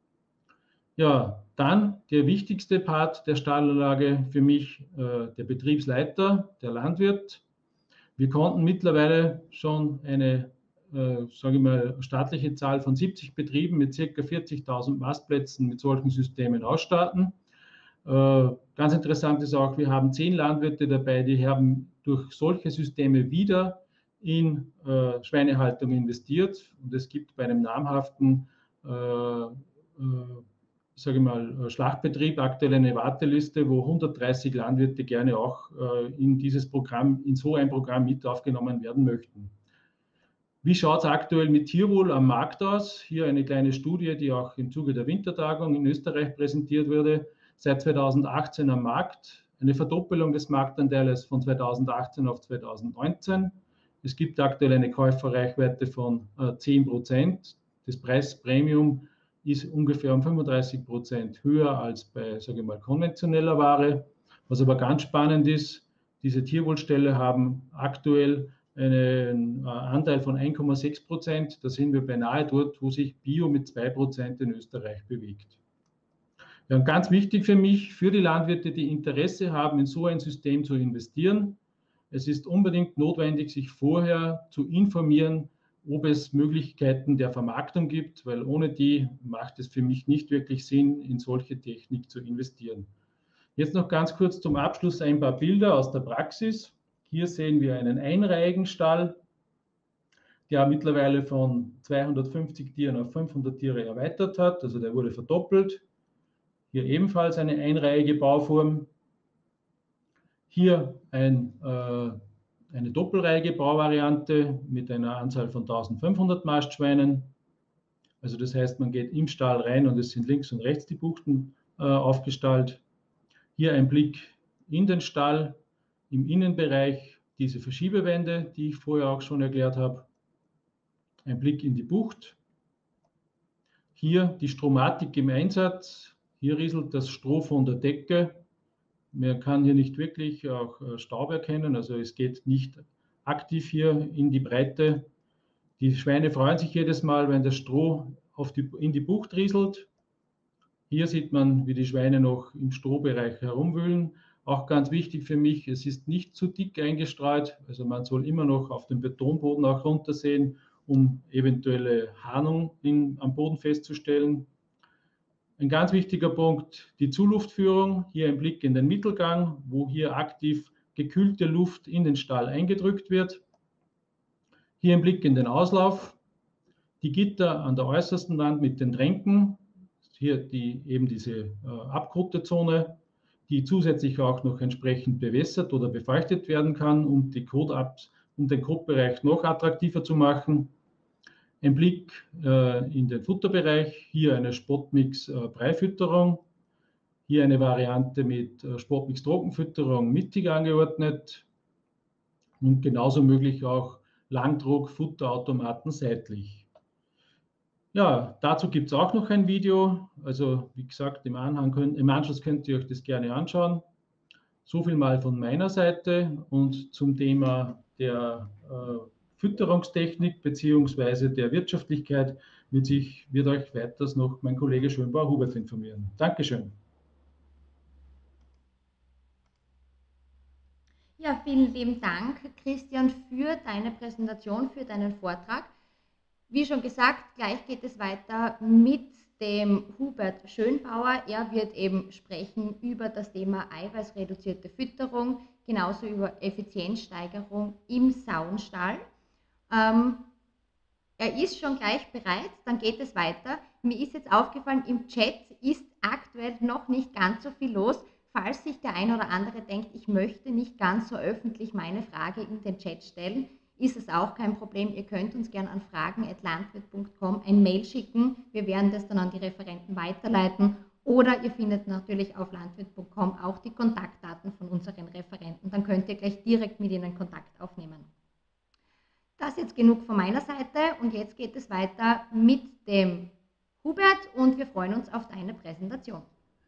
Ja, dann der wichtigste Part der Stallanlage für mich, äh, der Betriebsleiter, der Landwirt. Wir konnten mittlerweile schon eine, äh, sage ich mal, staatliche Zahl von siebzig Betrieben mit ca. vierzigtausend Mastplätzen mit solchen Systemen ausstatten. Äh, ganz interessant ist auch, wir haben zehn Landwirte dabei, die haben durch solche Systeme wieder in äh, Schweinehaltung investiert. Und es gibt bei einem namhaften äh, äh, sage ich mal, Schlachtbetrieb aktuell eine Warteliste, wo hundertdreißig Landwirte gerne auch äh, in dieses Programm, in so ein Programm mit aufgenommen werden möchten. Wie schaut es aktuell mit Tierwohl am Markt aus? Hier eine kleine Studie, die auch im Zuge der Wintertagung in Österreich präsentiert wurde. Seit zweitausendachtzehn am Markt, eine Verdoppelung des Marktanteiles von zweitausendachtzehn auf zweitausendneunzehn. Es gibt aktuell eine Käuferreichweite von äh, zehn Prozent. Das Preispremium ist ungefähr um fünfunddreißig Prozent höher als bei, sage ich mal, konventioneller Ware. Was aber ganz spannend ist, diese Tierwohlställe haben aktuell einen Anteil von ein Komma sechs Prozent. Da sind wir beinahe dort, wo sich Bio mit zwei Prozent in Österreich bewegt. Ja, und ganz wichtig für mich, für die Landwirte, die Interesse haben, in so ein System zu investieren. Es ist unbedingt notwendig, sich vorher zu informieren, ob es Möglichkeiten der Vermarktung gibt, weil ohne die macht es für mich nicht wirklich Sinn, in solche Technik zu investieren. Jetzt noch ganz kurz zum Abschluss ein paar Bilder aus der Praxis. Hier sehen wir einen einreihigen Stall, der mittlerweile von zweihundertfünfzig Tieren auf fünfhundert Tiere erweitert hat, also der wurde verdoppelt. Hier ebenfalls eine einreihige Bauform. Hier ein äh, eine doppelreihige Bauvariante mit einer Anzahl von eintausendfünfhundert Mastschweinen. Also das heißt, man geht im Stall rein und es sind links und rechts die Buchten äh, aufgestallt. Hier ein Blick in den Stall, im Innenbereich diese Verschiebewände, die ich vorher auch schon erklärt habe. Ein Blick in die Bucht. Hier die Stromatik im Einsatz. Hier rieselt das Stroh von der Decke. Man kann hier nicht wirklich auch Staub erkennen, also es geht nicht aktiv hier in die Breite. Die Schweine freuen sich jedes Mal, wenn das Stroh auf die, in die Bucht rieselt. Hier sieht man, wie die Schweine noch im Strohbereich herumwühlen. Auch ganz wichtig für mich, es ist nicht zu dick eingestreut, also man soll immer noch auf dem Betonboden auch runtersehen, um eventuelle Harnung in, am Boden festzustellen. Ein ganz wichtiger Punkt, die Zuluftführung. Hier ein Blick in den Mittelgang, wo hier aktiv gekühlte Luft in den Stall eingedrückt wird. Hier ein Blick in den Auslauf. Die Gitter an der äußersten Wand mit den Tränken. Hier die, eben diese äh, Abkottezone, die zusätzlich auch noch entsprechend bewässert oder befeuchtet werden kann, um, die Kotabs, um den Kotbereich noch attraktiver zu machen. Ein Blick äh, in den Futterbereich, hier eine Spotmix-Breifütterung, äh, hier eine Variante mit äh, Spotmix-Trockenfütterung mittig angeordnet und genauso möglich auch Langdruck-Futterautomaten seitlich. Ja, dazu gibt es auch noch ein Video, also wie gesagt, im, Anhang könnt, im Anschluss könnt ihr euch das gerne anschauen. So viel mal von meiner Seite und zum Thema der äh, Fütterungstechnik bzw. der Wirtschaftlichkeit wird, sich, wird euch weiters noch mein Kollege Schönbauer-Hubert informieren. Dankeschön. Ja, vielen lieben Dank, Christian, für deine Präsentation, für deinen Vortrag. Wie schon gesagt, gleich geht es weiter mit dem Hubert Schönbauer. Er wird eben sprechen über das Thema eiweißreduzierte Fütterung, genauso über Effizienzsteigerung im Saunstall. Ähm, er ist schon gleich bereit, dann geht es weiter. Mir ist jetzt aufgefallen, im Chat ist aktuell noch nicht ganz so viel los. Falls sich der ein oder andere denkt, ich möchte nicht ganz so öffentlich meine Frage in den Chat stellen, ist es auch kein Problem. Ihr könnt uns gerne an fragen at landwirt punkt com ein Mail schicken. Wir werden das dann an die Referenten weiterleiten. Oder ihr findet natürlich auf landwirt punkt com auch die Kontaktdaten von unseren Referenten. Dann könnt ihr gleich direkt mit ihnen Kontakt aufnehmen. Das ist jetzt genug von meiner Seite und jetzt geht es weiter mit dem Hubert und wir freuen uns auf deine Präsentation.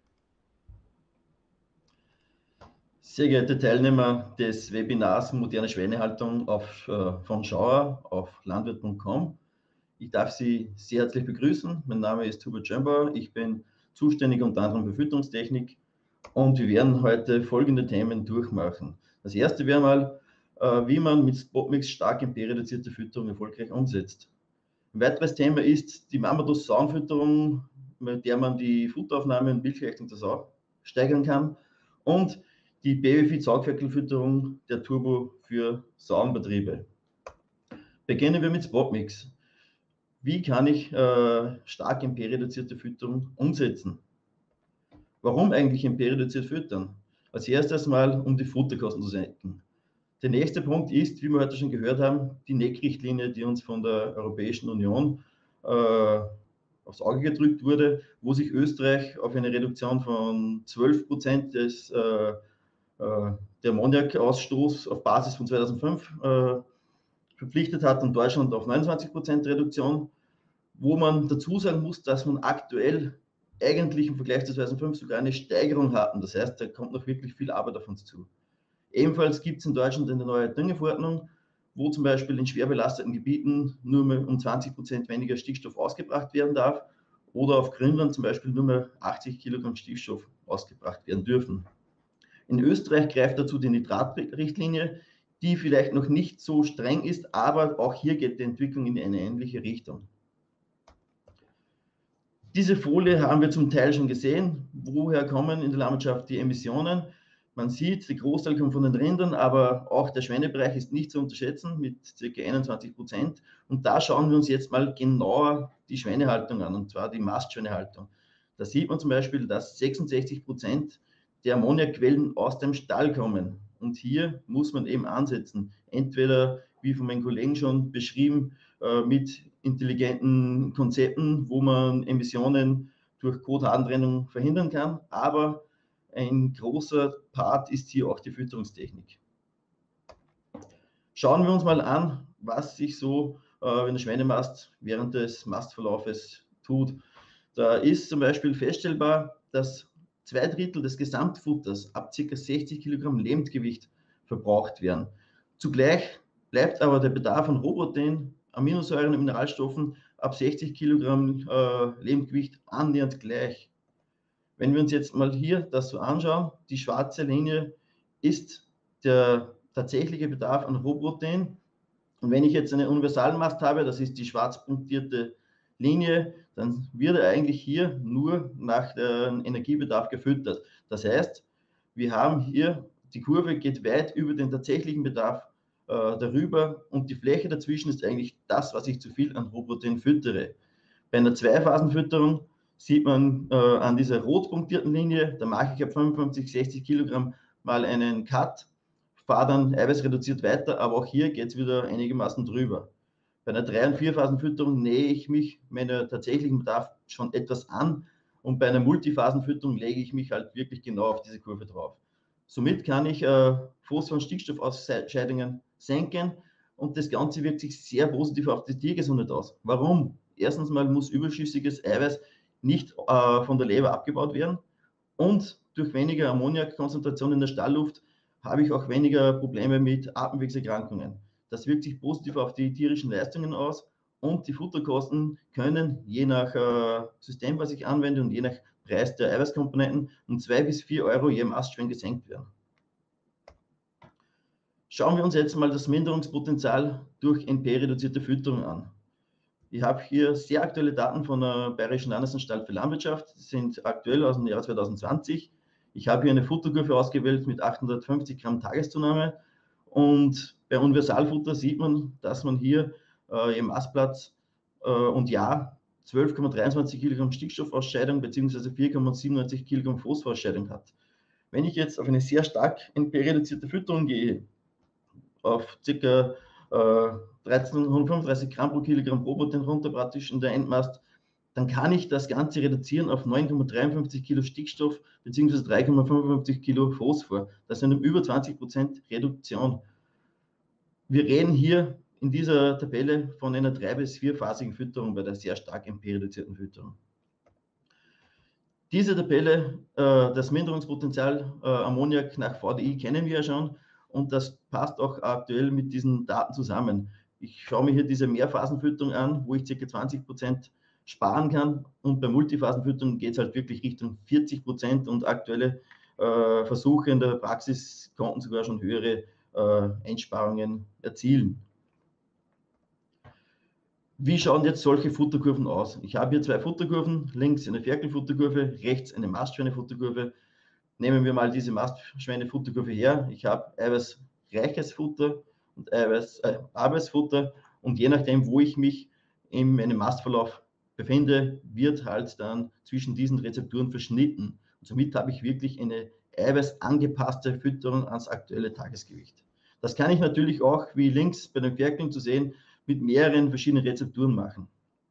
Sehr geehrte Teilnehmer des Webinars Moderne Schweinehaltung auf, äh, von Schauer auf landwirt punkt com. Ich darf Sie sehr herzlich begrüßen. Mein Name ist Hubert Schönbauer. Ich bin zuständig unter anderem für Fütterungstechnik und wir werden heute folgende Themen durchmachen. Das erste wäre mal, äh, wie man mit Spotmix stark empirereduzierte Fütterung erfolgreich umsetzt. Ein weiteres Thema ist die Mamados-Saunfütterung, mit der man die Futteraufnahme und Milchleistung der Sau steigern kann, und die Babyfeed-Saugferkelfütterung der Turbo für Sauenbetriebe. Beginnen wir mit Spotmix. Wie kann ich äh, stark empirereduzierte Fütterung umsetzen? Warum eigentlich empirereduziert füttern? Als erstes mal, um die Futterkosten zu senken. Der nächste Punkt ist, wie wir heute schon gehört haben, die N E C-Richtlinie, die uns von der Europäischen Union äh, aufs Auge gedrückt wurde, wo sich Österreich auf eine Reduktion von zwölf Prozent des äh, der Ammoniakausstoß auf Basis von zweitausendfünf äh, verpflichtet hat und Deutschland auf neunundzwanzig Prozent Reduktion, wo man dazu sagen muss, dass man aktuell eigentlich im Vergleich zu zweitausendfünf sogar eine Steigerung hatten. Das heißt, da kommt noch wirklich viel Arbeit auf uns zu. Ebenfalls gibt es in Deutschland eine neue Düngeverordnung, wo zum Beispiel in schwer belasteten Gebieten nur mehr um zwanzig Prozent weniger Stickstoff ausgebracht werden darf oder auf Grünland zum Beispiel nur mehr achtzig Kilogramm Stickstoff ausgebracht werden dürfen. In Österreich greift dazu die Nitratrichtlinie, die vielleicht noch nicht so streng ist, aber auch hier geht die Entwicklung in eine ähnliche Richtung. Diese Folie haben wir zum Teil schon gesehen. Woher kommen in der Landwirtschaft die Emissionen? Man sieht, der Großteil kommt von den Rindern, aber auch der Schweinebereich ist nicht zu unterschätzen mit ca. einundzwanzig Prozent. Und da schauen wir uns jetzt mal genauer die Schweinehaltung an, und zwar die Mastschweinehaltung. Da sieht man zum Beispiel, dass sechsundsechzig Prozent der Ammoniakquellen aus dem Stall kommen. Und hier muss man eben ansetzen. Entweder, wie von meinen Kollegen schon beschrieben, mit intelligenten Konzepten, wo man Emissionen durch Kot-Harntrennung verhindern kann. Aber ein großer Part ist hier auch die Fütterungstechnik. Schauen wir uns mal an, was sich so äh, in der Schweinemast während des Mastverlaufes tut. Da ist zum Beispiel feststellbar, dass zwei Drittel des Gesamtfutters ab ca. sechzig Kilogramm Lebendgewicht verbraucht werden. Zugleich bleibt aber der Bedarf an Rohprotein, Aminosäuren und Mineralstoffen ab sechzig Kilogramm äh, Lebendgewicht annähernd gleich. Wenn wir uns jetzt mal hier das so anschauen, die schwarze Linie ist der tatsächliche Bedarf an Rohprotein. Und wenn ich jetzt eine Universalmast habe, das ist die schwarz punktierte Linie, dann wird er eigentlich hier nur nach dem Energiebedarf gefüttert. Das heißt, wir haben hier, die Kurve geht weit über den tatsächlichen Bedarf äh, darüber, und die Fläche dazwischen ist eigentlich das, was ich zu viel an Rohprotein füttere. Bei einer Zweiphasenfütterung sieht man äh, an dieser rot punktierten Linie, da mache ich ab fünfundfünfzig, sechzig Kilogramm mal einen Cut, fahre dann eiweißreduziert weiter, aber auch hier geht es wieder einigermaßen drüber. Bei einer Drei- und Vierphasenfütterung nähe ich mich meiner tatsächlichen Bedarf schon etwas an, und bei einer Multiphasenfütterung lege ich mich halt wirklich genau auf diese Kurve drauf. Somit kann ich äh, Phosphor- und Stickstoffausscheidungen senken, und das Ganze wirkt sich sehr positiv auf die Tiergesundheit aus. Warum? Erstens mal muss überschüssiges Eiweiß nicht äh, von der Leber abgebaut werden, und durch weniger Ammoniakkonzentration in der Stallluft habe ich auch weniger Probleme mit Atemwegserkrankungen. Das wirkt sich positiv auf die tierischen Leistungen aus, und die Futterkosten können je nach äh, System, was ich anwende, und je nach Preis der Eiweißkomponenten um zwei bis vier Euro je Mastschwein gesenkt werden. Schauen wir uns jetzt mal das Minderungspotenzial durch N P reduzierte Fütterung an. Ich habe hier sehr aktuelle Daten von der Bayerischen Landesanstalt für Landwirtschaft, die sind aktuell aus dem Jahr zweitausendzwanzig. Ich habe hier eine Futterkurve ausgewählt mit achthundertfünfzig Gramm Tageszunahme und bei Universalfutter sieht man, dass man hier äh, im Mastplatz äh, und Jahr zwölf Komma dreiundzwanzig Kilogramm Stickstoffausscheidung bzw. vier Komma siebenundneunzig Kilogramm Phosphorausscheidung hat. Wenn ich jetzt auf eine sehr stark N P-reduzierte Fütterung gehe, auf ca. äh, dreizehnhundertfünfunddreißig Gramm pro Kilogramm Rohprotein runter praktisch in der Endmast, dann kann ich das Ganze reduzieren auf neun Komma dreiundfünfzig Kilo Stickstoff bzw. drei Komma fünfundfünfzig Kilo Phosphor. Das sind über zwanzig Prozent Reduktion. Wir reden hier in dieser Tabelle von einer drei- bis vierphasigen Fütterung bei der sehr stark N P-reduzierten Fütterung. Diese Tabelle, äh, das Minderungspotenzial äh, Ammoniak nach V D I kennen wir ja schon und das passt auch aktuell mit diesen Daten zusammen. Ich schaue mir hier diese Mehrphasenfütterung an, wo ich ca. zwanzig Prozent sparen kann und bei Multiphasenfütterung geht es halt wirklich Richtung vierzig Prozent und aktuelle äh, Versuche in der Praxis konnten sogar schon höhere äh, Einsparungen erzielen. Wie schauen jetzt solche Futterkurven aus? Ich habe hier zwei Futterkurven, links eine Ferkelfutterkurve, rechts eine Mastschweinefutterkurve. Nehmen wir mal diese Mastschweinefutterkurve her. Ich habe eiweißreiches Futter und Eiweiß, äh, Arbeitsfutter und je nachdem, wo ich mich in meinem Mastverlauf befinde, wird halt dann zwischen diesen Rezepturen verschnitten. Und somit habe ich wirklich eine eiweißangepasste Fütterung ans aktuelle Tagesgewicht. Das kann ich natürlich auch, wie links bei den Ferkeln zu sehen, mit mehreren verschiedenen Rezepturen machen.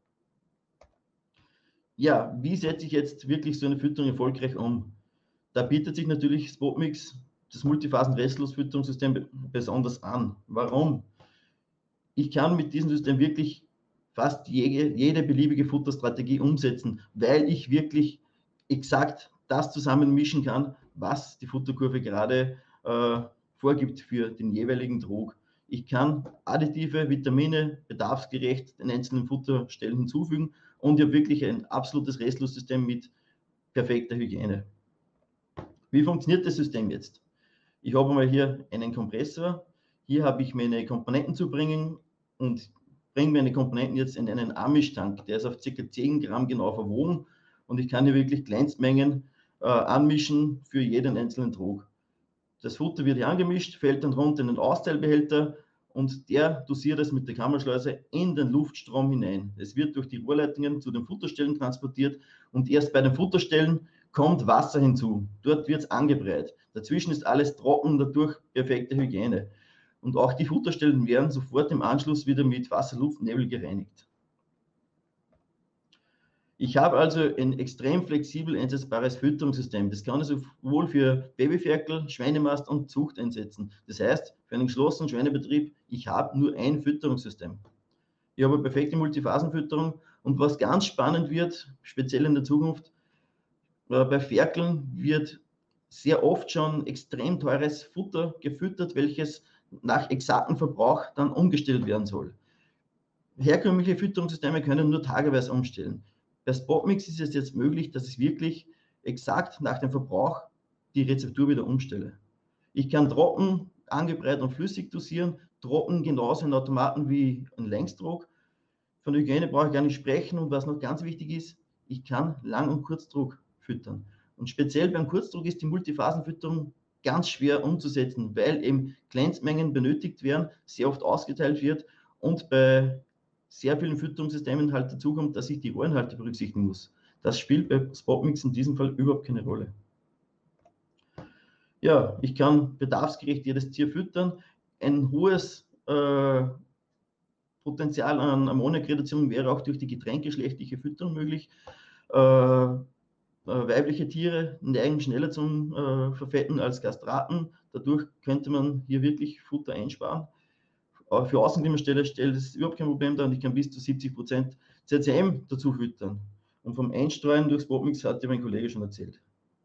Ja, wie setze ich jetzt wirklich so eine Fütterung erfolgreich um? Da bietet sich natürlich Spotmix, das Multiphasen-Restlosfütterungssystem, besonders an. Warum? Ich kann mit diesem System wirklich fast jede, jede beliebige Futterstrategie umsetzen, weil ich wirklich exakt das zusammenmischen kann, was die Futterkurve gerade äh, vorgibt für den jeweiligen Trog. Ich kann additive Vitamine bedarfsgerecht den einzelnen Futterstellen hinzufügen und ich habe wirklich ein absolutes Restlossystem mit perfekter Hygiene. Wie funktioniert das System jetzt? Ich habe mal hier einen Kompressor, hier habe ich meine Komponenten zu bringen und bringe meine Komponenten jetzt in einen Amischtank, der ist auf ca. zehn Gramm genau verwogen und ich kann hier wirklich Kleinstmengen äh, anmischen für jeden einzelnen Trog. Das Futter wird hier angemischt, fällt dann runter in den Austeilbehälter und der dosiert es mit der Kammerschleuse in den Luftstrom hinein. Es wird durch die Rohrleitungen zu den Futterstellen transportiert und erst bei den Futterstellen kommt Wasser hinzu. Dort wird es angebreitet. Dazwischen ist alles trocken, dadurch perfekte Hygiene. Und auch die Futterstellen werden sofort im Anschluss wieder mit Wasser, Luft, Nebel gereinigt. Ich habe also ein extrem flexibel einsetzbares Fütterungssystem. Das kann ich sowohl für Babyferkel, Schweinemast und Zucht einsetzen. Das heißt, für einen geschlossenen Schweinebetrieb, ich habe nur ein Fütterungssystem. Ich habe eine perfekte Multiphasenfütterung und was ganz spannend wird, speziell in der Zukunft, bei Ferkeln wird sehr oft schon extrem teures Futter gefüttert, welches nach exaktem Verbrauch dann umgestellt werden soll. Herkömmliche Fütterungssysteme können nur tageweise umstellen. Bei Spotmix ist es jetzt möglich, dass ich wirklich exakt nach dem Verbrauch die Rezeptur wieder umstelle. Ich kann trocken, angebreitet und flüssig dosieren, trocken genauso in Automaten wie ein Längsdruck. Von der Hygiene brauche ich gar nicht sprechen und was noch ganz wichtig ist, ich kann Lang- und Kurzdruck füttern. Und speziell beim Kurzdruck ist die Multiphasenfütterung ganz schwer umzusetzen, weil eben Kleinstmengen benötigt werden, sehr oft ausgeteilt wird und bei sehr vielen Fütterungssystemen halt dazu kommt, dass ich die Rohrinhalte berücksichtigen muss. Das spielt bei Spotmix in diesem Fall überhaupt keine Rolle. Ja, ich kann bedarfsgerecht jedes Tier füttern. Ein hohes äh, Potenzial an Ammoniakreduzierung wäre auch durch die getränkeschlechtliche Fütterung möglich. Äh, äh, weibliche Tiere neigen schneller zum äh, Verfetten als Kastraten. Dadurch könnte man hier wirklich Futter einsparen. Für Außenklimaställe stellt es überhaupt kein Problem dar und ich kann bis zu siebzig Prozent C C M dazu füttern. Und vom Einstreuen durch Spotmix hat ja mein Kollege schon erzählt.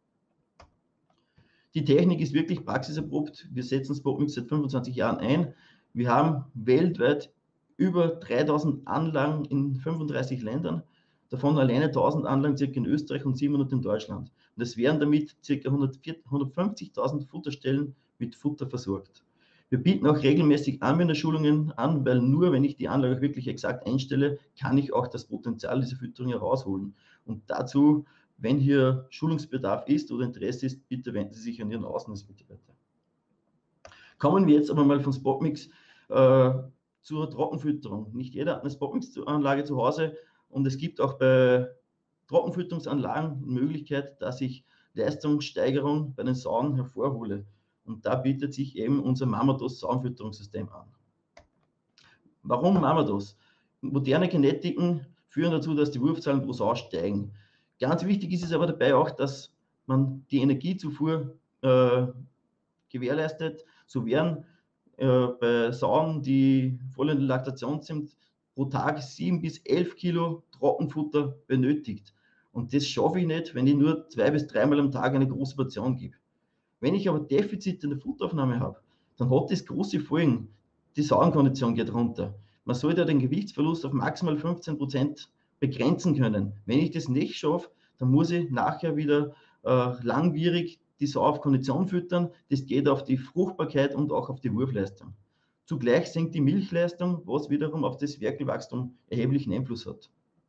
Die Technik ist wirklich praxiserprobt. Wir setzen Spotmix seit fünfundzwanzig Jahren ein. Wir haben weltweit über dreitausend Anlagen in fünfunddreißig Ländern, davon alleine tausend Anlagen circa in Österreich und siebenhundert in Deutschland. Und es werden damit circa hundertfünfzigtausend Futterstellen mit Futter versorgt. Wir bieten auch regelmäßig Anwenderschulungen an, weil nur wenn ich die Anlage wirklich exakt einstelle, kann ich auch das Potenzial dieser Fütterung herausholen. Und dazu, wenn hier Schulungsbedarf ist oder Interesse ist, bitte wenden Sie sich an Ihren Außendienstmitarbeiter. Kommen wir jetzt aber mal von Spotmix äh, zur Trockenfütterung. Nicht jeder hat eine Spotmix-Anlage zu Hause und es gibt auch bei Trockenfütterungsanlagen die Möglichkeit, dass ich Leistungssteigerung bei den Sauen hervorhole. Und da bietet sich eben unser Mamados-Sauenfütterungssystem an. Warum Mamados? Moderne Genetiken führen dazu, dass die Wurfzahlen pro Sau steigen. Ganz wichtig ist es aber dabei auch, dass man die Energiezufuhr äh, gewährleistet. So werden äh, bei Sauen, die voll in der Laktation sind, pro Tag sieben bis elf Kilo Trockenfutter benötigt. Und das schaffe ich nicht, wenn ich nur zwei bis dreimal am Tag eine große Portion gebe. Wenn ich aber Defizite in der Futteraufnahme habe, dann hat das große Folgen. Die Sauenkondition geht runter. Man sollte ja den Gewichtsverlust auf maximal fünfzehn Prozent begrenzen können. Wenn ich das nicht schaffe, dann muss ich nachher wieder äh, langwierig die Sau auf Kondition füttern. Das geht auf die Fruchtbarkeit und auch auf die Wurfleistung. Zugleich sinkt die Milchleistung, was wiederum auf das Werkelwachstum erheblichen Einfluss hat.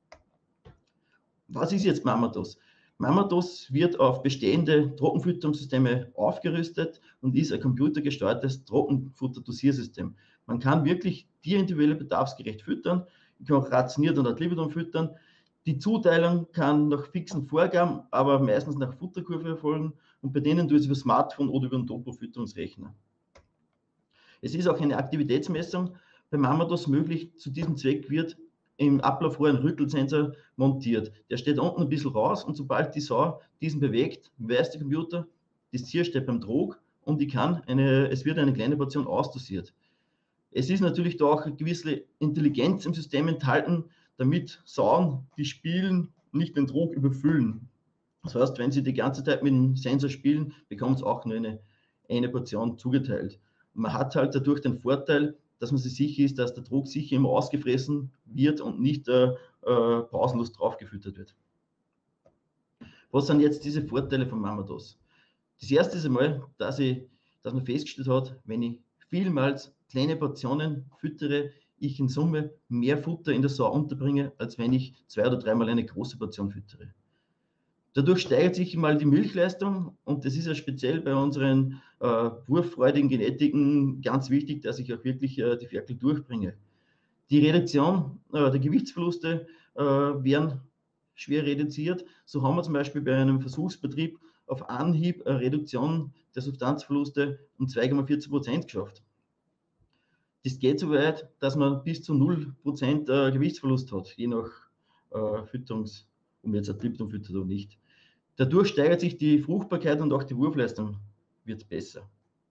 Was ist jetzt Mamados? Mamados wird auf bestehende Trockenfütterungssysteme aufgerüstet und ist ein computergesteuertes Trockenfutterdosiersystem. Man kann wirklich tierindividuell bedarfsgerecht füttern, ich kann auch rationiert und ad libitum füttern. Die Zuteilung kann nach fixen Vorgaben, aber meistens nach Futterkurve erfolgen und bei denen tue ich es über Smartphone oder über einen Topo-Fütterungsrechner. Es ist auch eine Aktivitätsmessung bei Mamados möglich. Zu diesem Zweck wird im Ablaufrohr ein Rüttelsensor montiert. Der steht unten ein bisschen raus und sobald die Sau diesen bewegt, weiß der Computer, das Tier steht beim Trog und ich kann eine, es wird eine kleine Portion ausdosiert. Es ist natürlich da auch eine gewisse Intelligenz im System enthalten, damit Sauen, die spielen, nicht den Trog überfüllen. Das heißt, wenn sie die ganze Zeit mit dem Sensor spielen, bekommen sie auch nur eine, eine Portion zugeteilt. Und man hat halt dadurch den Vorteil, dass man sich sicher ist, dass der Trog sicher immer ausgefressen wird und nicht äh, äh, pausenlos draufgefüttert wird. Was sind jetzt diese Vorteile von Mamados? Das erste ist einmal, dass, ich, dass man festgestellt hat, wenn ich vielmals kleine Portionen füttere, ich in Summe mehr Futter in der Sau unterbringe, als wenn ich zwei oder dreimal eine große Portion füttere. Dadurch steigert sich mal die Milchleistung und das ist ja speziell bei unseren äh, wurffreudigen Genetiken ganz wichtig, dass ich auch wirklich äh, die Ferkel durchbringe. Die Reduktion äh, der Gewichtsverluste äh, werden schwer reduziert. So haben wir zum Beispiel bei einem Versuchsbetrieb auf Anhieb eine Reduktion der Substanzverluste um zwei Komma vierzehn Prozent geschafft. Das geht so weit, dass man bis zu null Prozent äh, Gewichtsverlust hat, je nach äh, Fütterungs, um jetzt ein Tripton füttert oder nicht. Dadurch steigert sich die Fruchtbarkeit und auch die Wurfleistung wird besser.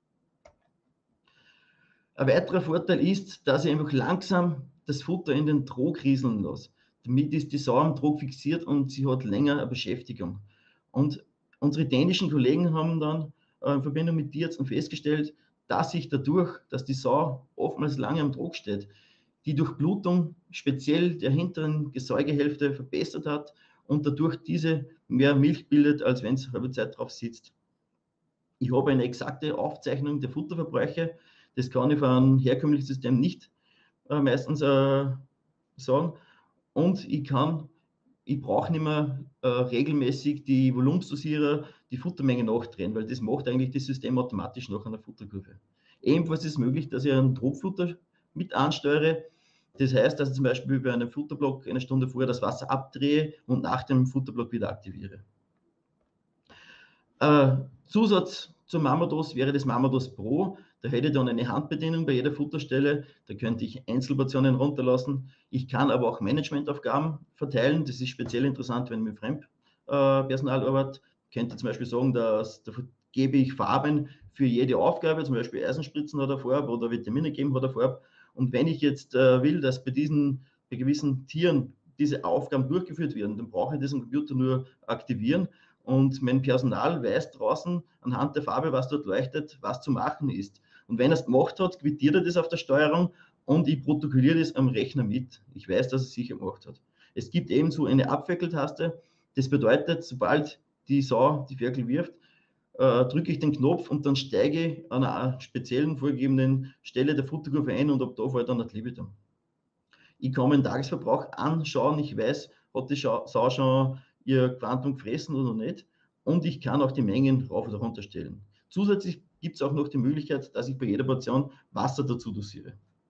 Ein weiterer Vorteil ist, dass ich einfach langsam das Futter in den Trog rieseln lasse. Damit ist die Sau am Trog fixiert und sie hat länger eine Beschäftigung. Und unsere dänischen Kollegen haben dann äh, in Verbindung mit Tierärzten festgestellt, dass sich dadurch, dass die Sau oftmals lange am Trog steht, die Durchblutung speziell der hinteren Gesäugehälfte verbessert hat und dadurch diese mehr Milch bildet, als wenn es halbe Zeit drauf sitzt. Ich habe eine exakte Aufzeichnung der Futterverbräuche. Das kann ich von einem herkömmlichen System nicht äh, meistens äh, sagen. Und ich kann, ich brauche nicht mehr äh, regelmäßig die Volumensdosierer, die Futtermenge nachdrehen, weil das macht eigentlich das System automatisch nach einer Futterkurve. Ebenfalls ist es möglich, dass ich einen Trogfutter mit ansteuere. Das heißt, dass ich zum Beispiel bei einem Futterblock eine Stunde vorher das Wasser abdrehe und nach dem Futterblock wieder aktiviere. Äh, Zusatz zum Mamados wäre das Mamados Pro. Da hätte ich dann eine Handbedienung bei jeder Futterstelle. Da könnte ich Einzelportionen runterlassen. Ich kann aber auch Managementaufgaben verteilen. Das ist speziell interessant, wenn ich mit Fremdpersonal arbeite. Ich könnte zum Beispiel sagen, dass da gebe ich Farben für jede Aufgabe, zum Beispiel Eisenspritzen hat er Farbe oder Vitamine geben hat er Farbe. Und wenn ich jetzt äh, will, dass bei diesen, bei gewissen Tieren diese Aufgaben durchgeführt werden, dann brauche ich diesen Computer nur aktivieren und mein Personal weiß draußen anhand der Farbe, was dort leuchtet, was zu machen ist. Und wenn er es gemacht hat, quittiert er das auf der Steuerung und ich protokolliere das am Rechner mit. Ich weiß, dass er es sicher gemacht hat. Es gibt ebenso eine Abfackeltaste. Das bedeutet, sobald die Sau die Ferkel wirft, äh, drücke ich den Knopf und dann steige ich an einer speziellen vorgegebenen Stelle der Futterkurve ein und ab da fällt dann das Libitum. Ich kann meinen Tagesverbrauch anschauen, ich weiß, hat die Sau schon ihr Quantum gefressen oder nicht, und ich kann auch die Mengen rauf oder runter stellen. Zusätzlich gibt es auch noch die Möglichkeit, dass ich bei jeder Portion Wasser dazu dosiere.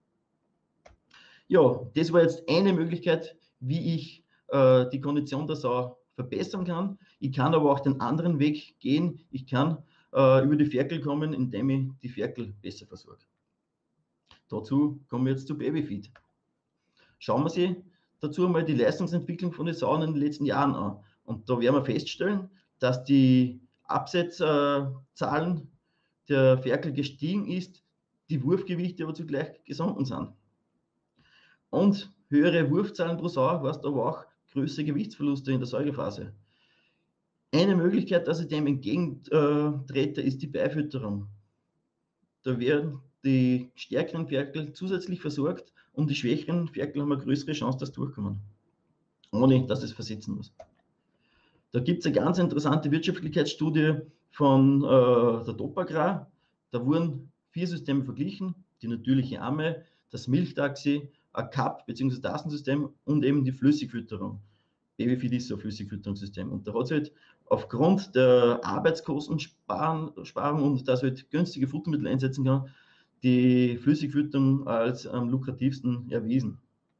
Ja, das war jetzt eine Möglichkeit, wie ich äh, die Kondition der Sau verbessern kann. Ich kann aber auch den anderen Weg gehen. Ich kann äh, über die Ferkel kommen, indem ich die Ferkel besser versorge. Dazu kommen wir jetzt zu Babyfeed. Schauen wir sich dazu mal die Leistungsentwicklung von den Sauen in den letzten Jahren an. Und da werden wir feststellen, dass die Absetzzahlen der Ferkel gestiegen ist, die Wurfgewichte aber zugleich gesunken sind. Und höhere Wurfzahlen pro Sau heißt aber auch größere Gewichtsverluste in der Säugephase. Eine Möglichkeit, dass ich dem entgegentrete, ist die Beifütterung. Da werden die stärkeren Ferkel zusätzlich versorgt und die schwächeren Ferkel haben eine größere Chance, dass durchkommen, ohne dass es versetzen muss. Da gibt es eine ganz interessante Wirtschaftlichkeitsstudie von äh, der Topagrar. Da wurden vier Systeme verglichen: die natürliche Amme, das Milchtaxi, ein Cup bzw. Tassensystem und eben die Flüssigfütterung. Babyfeed ist so ein Flüssigfütterungssystem. Und da hat es halt aufgrund der Arbeitskostensparung und dass halt günstige Futtermittel einsetzen kann, die Flüssigfütterung als am lukrativsten erwiesen.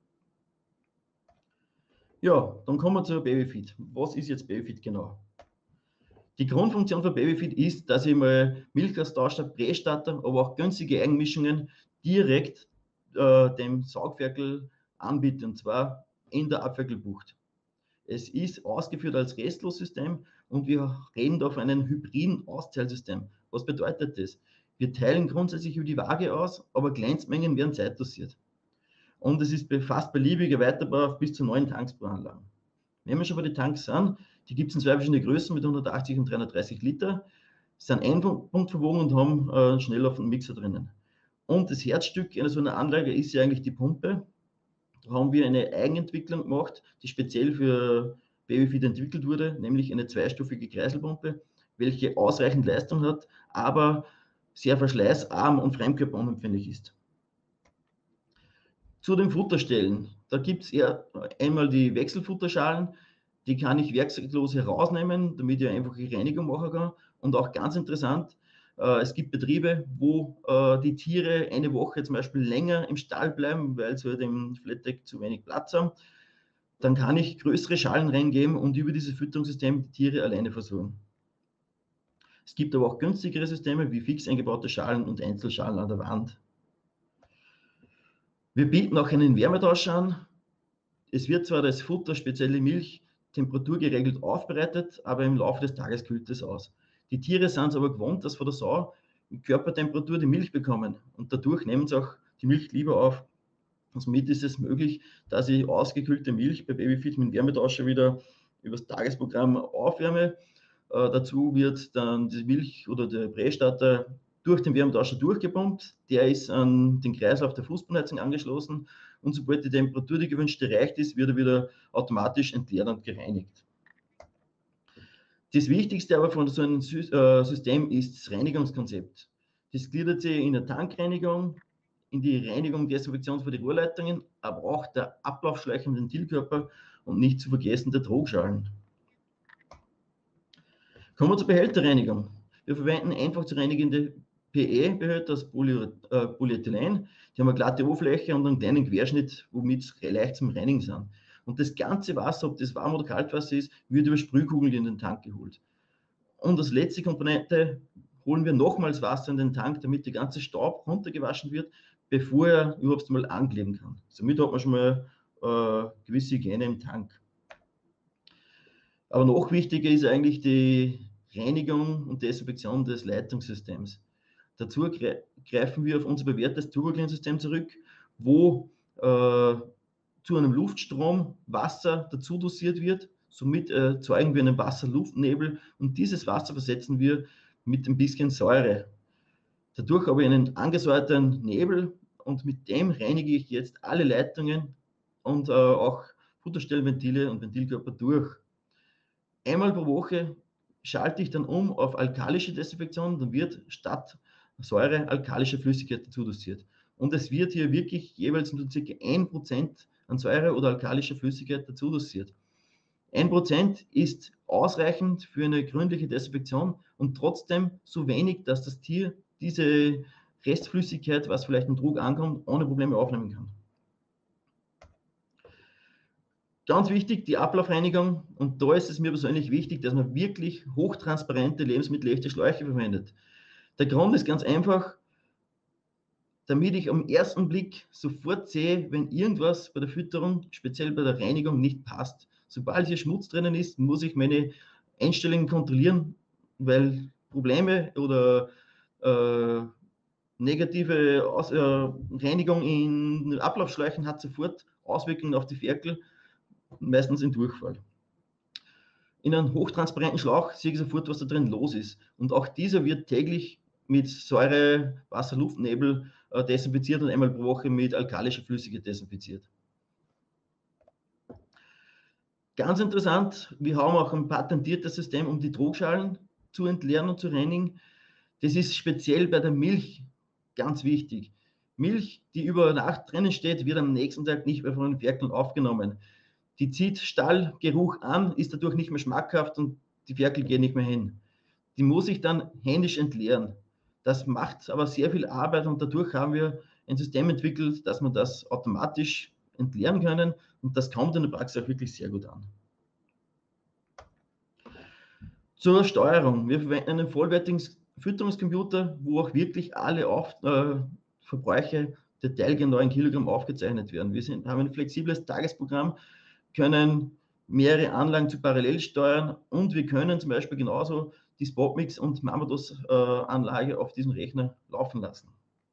Ja, dann kommen wir zu Babyfeed. Was ist jetzt Babyfeed genau? Die Grundfunktion von Babyfeed ist, dass ich mal Milchgastauscher, Prästarter, aber auch günstige Eigenmischungen direkt äh, dem Saugferkel anbiete, und zwar in der Abferkelbucht. Es ist ausgeführt als Restlossystem und wir reden da von einem hybriden Auszahlsystem. Was bedeutet das? Wir teilen grundsätzlich über die Waage aus, aber Kleinstmengen werden zeitdosiert. Und es ist fast beliebig erweiterbar auf bis zu neun Tanks pro Anlage. Wenn wir schon bei den Tanks sind, die gibt es in zwei verschiedene Größen mit hundertachtzig und dreihundertdreißig Liter, sind einpunktverwogen und haben äh, schnell auf einen Mixer drinnen. Und das Herzstück einer so einer Anlage ist ja eigentlich die Pumpe. Da haben wir eine Eigenentwicklung gemacht, die speziell für Babyfeed entwickelt wurde, nämlich eine zweistufige Kreiselpumpe, welche ausreichend Leistung hat, aber sehr verschleißarm und fremdkörperunempfindlich ist. Zu den Futterstellen. Da gibt es einmal die Wechselfutterschalen, die kann ich werkzeuglos herausnehmen, damit ich eine einfache Reinigung machen kann. Und auch ganz interessant, äh, es gibt Betriebe, wo äh, die Tiere eine Woche zum Beispiel länger im Stall bleiben, weil sie halt im Flatdeck zu wenig Platz haben. Dann kann ich größere Schalen reingeben und über dieses Fütterungssystem die Tiere alleine versorgen. Es gibt aber auch günstigere Systeme wie fix eingebaute Schalen und Einzelschalen an der Wand. Wir bieten auch einen Wärmetausch an. Es wird zwar das Futter, spezielle Milch, temperaturgeregelt aufbereitet, aber im Laufe des Tages kühlt es aus. Die Tiere sind es aber gewohnt, dass von der Sau in Körpertemperatur die Milch bekommen und dadurch nehmen sie auch die Milch lieber auf. Und somit ist es möglich, dass ich ausgekühlte Milch bei Babyfeed mit dem Wärmetauscher wieder über das Tagesprogramm aufwärme. Äh, dazu wird dann die Milch oder der Prästarter durch den Wärmetauscher durchgepumpt. Der ist an den Kreislauf der Fußbodenheizung angeschlossen und sobald die Temperatur, die gewünschte, erreicht ist, wird er wieder automatisch entleert und gereinigt. Das Wichtigste aber von so einem System ist das Reinigungskonzept. Das gliedert sich in der Tankreinigung, in die Reinigung und Desinfektion für die Rohrleitungen, aber auch der Ablaufschläuche und Ventilkörper und nicht zu vergessen der Trogschalen. Kommen wir zur Behälterreinigung. Wir verwenden einfach zu reinigende P E-Behälter aus Poly äh, Polyethylen. Die haben eine glatte Oberfläche und einen kleinen Querschnitt, womit sie leicht zum Reinigen sind. Und das ganze Wasser, ob das Warm- oder Kaltwasser ist, wird über Sprühkugeln in den Tank geholt. Und als letzte Komponente holen wir nochmals Wasser in den Tank, damit der ganze Staub runtergewaschen wird, bevor er überhaupt mal ankleben kann. Somit hat man schon mal äh, gewisse Hygiene im Tank. Aber noch wichtiger ist eigentlich die Reinigung und Desinfektion des Leitungssystems. Dazu greifen wir auf unser bewährtes Turboclean-System zurück, wo äh, zu einem Luftstrom Wasser dazu dosiert wird. Somit erzeugen wir einen Wasser-Luft-Nebel und dieses Wasser versetzen wir mit ein bisschen Säure. Dadurch habe ich einen angesäuerten Nebel und mit dem reinige ich jetzt alle Leitungen und äh, auch Futterstellventile und Ventilkörper durch. Einmal pro Woche schalte ich dann um auf alkalische Desinfektion, dann wird statt Säure alkalische Flüssigkeit dazu dosiert. Und es wird hier wirklich jeweils nur ca. ein Prozent an Säure oder alkalischer Flüssigkeit dazu dosiert. ein Prozent ist ausreichend für eine gründliche Desinfektion und trotzdem so wenig, dass das Tier diese Restflüssigkeit, was vielleicht im Trog ankommt, ohne Probleme aufnehmen kann. Ganz wichtig, die Ablaufreinigung, und da ist es mir persönlich wichtig, dass man wirklich hochtransparente lebensmittelechte Schläuche verwendet. Der Grund ist ganz einfach, damit ich am ersten Blick sofort sehe, wenn irgendwas bei der Fütterung, speziell bei der Reinigung, nicht passt. Sobald hier Schmutz drinnen ist, muss ich meine Einstellungen kontrollieren, weil Probleme oder äh, negative Aus äh, Reinigung in Ablaufschläuchen hat sofort Auswirkungen auf die Ferkel, meistens in Durchfall. In einem hochtransparenten Schlauch sehe ich sofort, was da drin los ist. Und auch dieser wird täglich mit Säure, Wasser, Luftnebel äh, desinfiziert und einmal pro Woche mit alkalischer Flüssigkeit desinfiziert. Ganz interessant, wir haben auch ein patentiertes System, um die Trogschalen zu entleeren und zu reinigen. Das ist speziell bei der Milch ganz wichtig. Milch, die über Nacht drinnen steht, wird am nächsten Tag nicht mehr von den Ferkeln aufgenommen. Die zieht Stallgeruch an, ist dadurch nicht mehr schmackhaft und die Ferkel gehen nicht mehr hin. Die muss ich dann händisch entleeren. Das macht aber sehr viel Arbeit und dadurch haben wir ein System entwickelt, dass man das automatisch entleeren können und das kommt in der Praxis auch wirklich sehr gut an. Zur Steuerung. Wir verwenden einen vollwertigen Fütterungscomputer, wo auch wirklich alle Auf, äh, Verbräuche detailgenau in Kilogramm aufgezeichnet werden. Wir sind, haben ein flexibles Tagesprogramm, können mehrere Anlagen zu parallel steuern und wir können zum Beispiel genauso die Spotmix und Mamados-Anlage äh, auf diesem Rechner laufen lassen.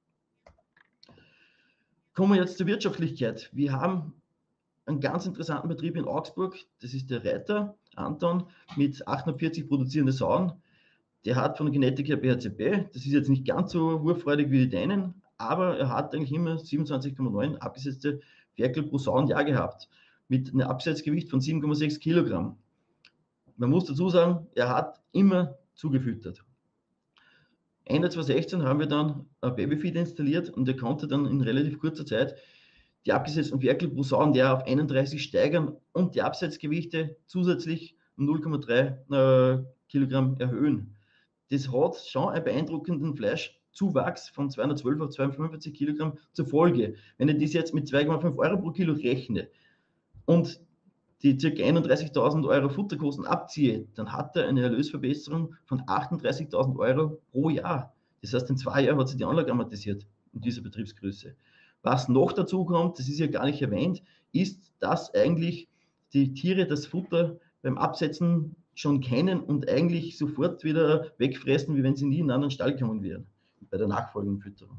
Kommen wir jetzt zur Wirtschaftlichkeit. Wir haben einen ganz interessanten Betrieb in Augsburg, das ist der Reiter Anton mit achtundvierzig produzierenden Sauen. Der hat von der Genetik her B H C B, das ist jetzt nicht ganz so wurffreudig wie die Dänen, aber er hat eigentlich immer siebenundzwanzig Komma neun abgesetzte Ferkel pro Sauenjahr gehabt, mit einem Absetzgewicht von sieben Komma sechs Kilogramm. Man muss dazu sagen, er hat immer zugefüttert. Ende zweitausendsechzehn haben wir dann ein Babyfeed installiert und er konnte dann in relativ kurzer Zeit die abgesetzten Ferkel pro Sauenjahr auf einunddreißig steigern und die Absetzgewichte zusätzlich um null Komma drei äh, Kilogramm erhöhen. Das hat schon einen beeindruckenden Fleischzuwachs von zweihundertzwölf auf zweihundertfünfundvierzig Kilogramm zur Folge. Wenn ich das jetzt mit zwei Komma fünf Euro pro Kilo rechne und die ca. einunddreißigtausend Euro Futterkosten abziehe, dann hat er eine Erlösverbesserung von achtunddreißigtausend Euro pro Jahr. Das heißt, in zwei Jahren hat sich die Anlage amortisiert in dieser Betriebsgröße. Was noch dazu kommt, das ist ja gar nicht erwähnt, ist, dass eigentlich die Tiere das Futter beim Absetzen schon kennen und eigentlich sofort wieder wegfressen, wie wenn sie nie in einen anderen Stall kommen wären, bei der nachfolgenden Fütterung.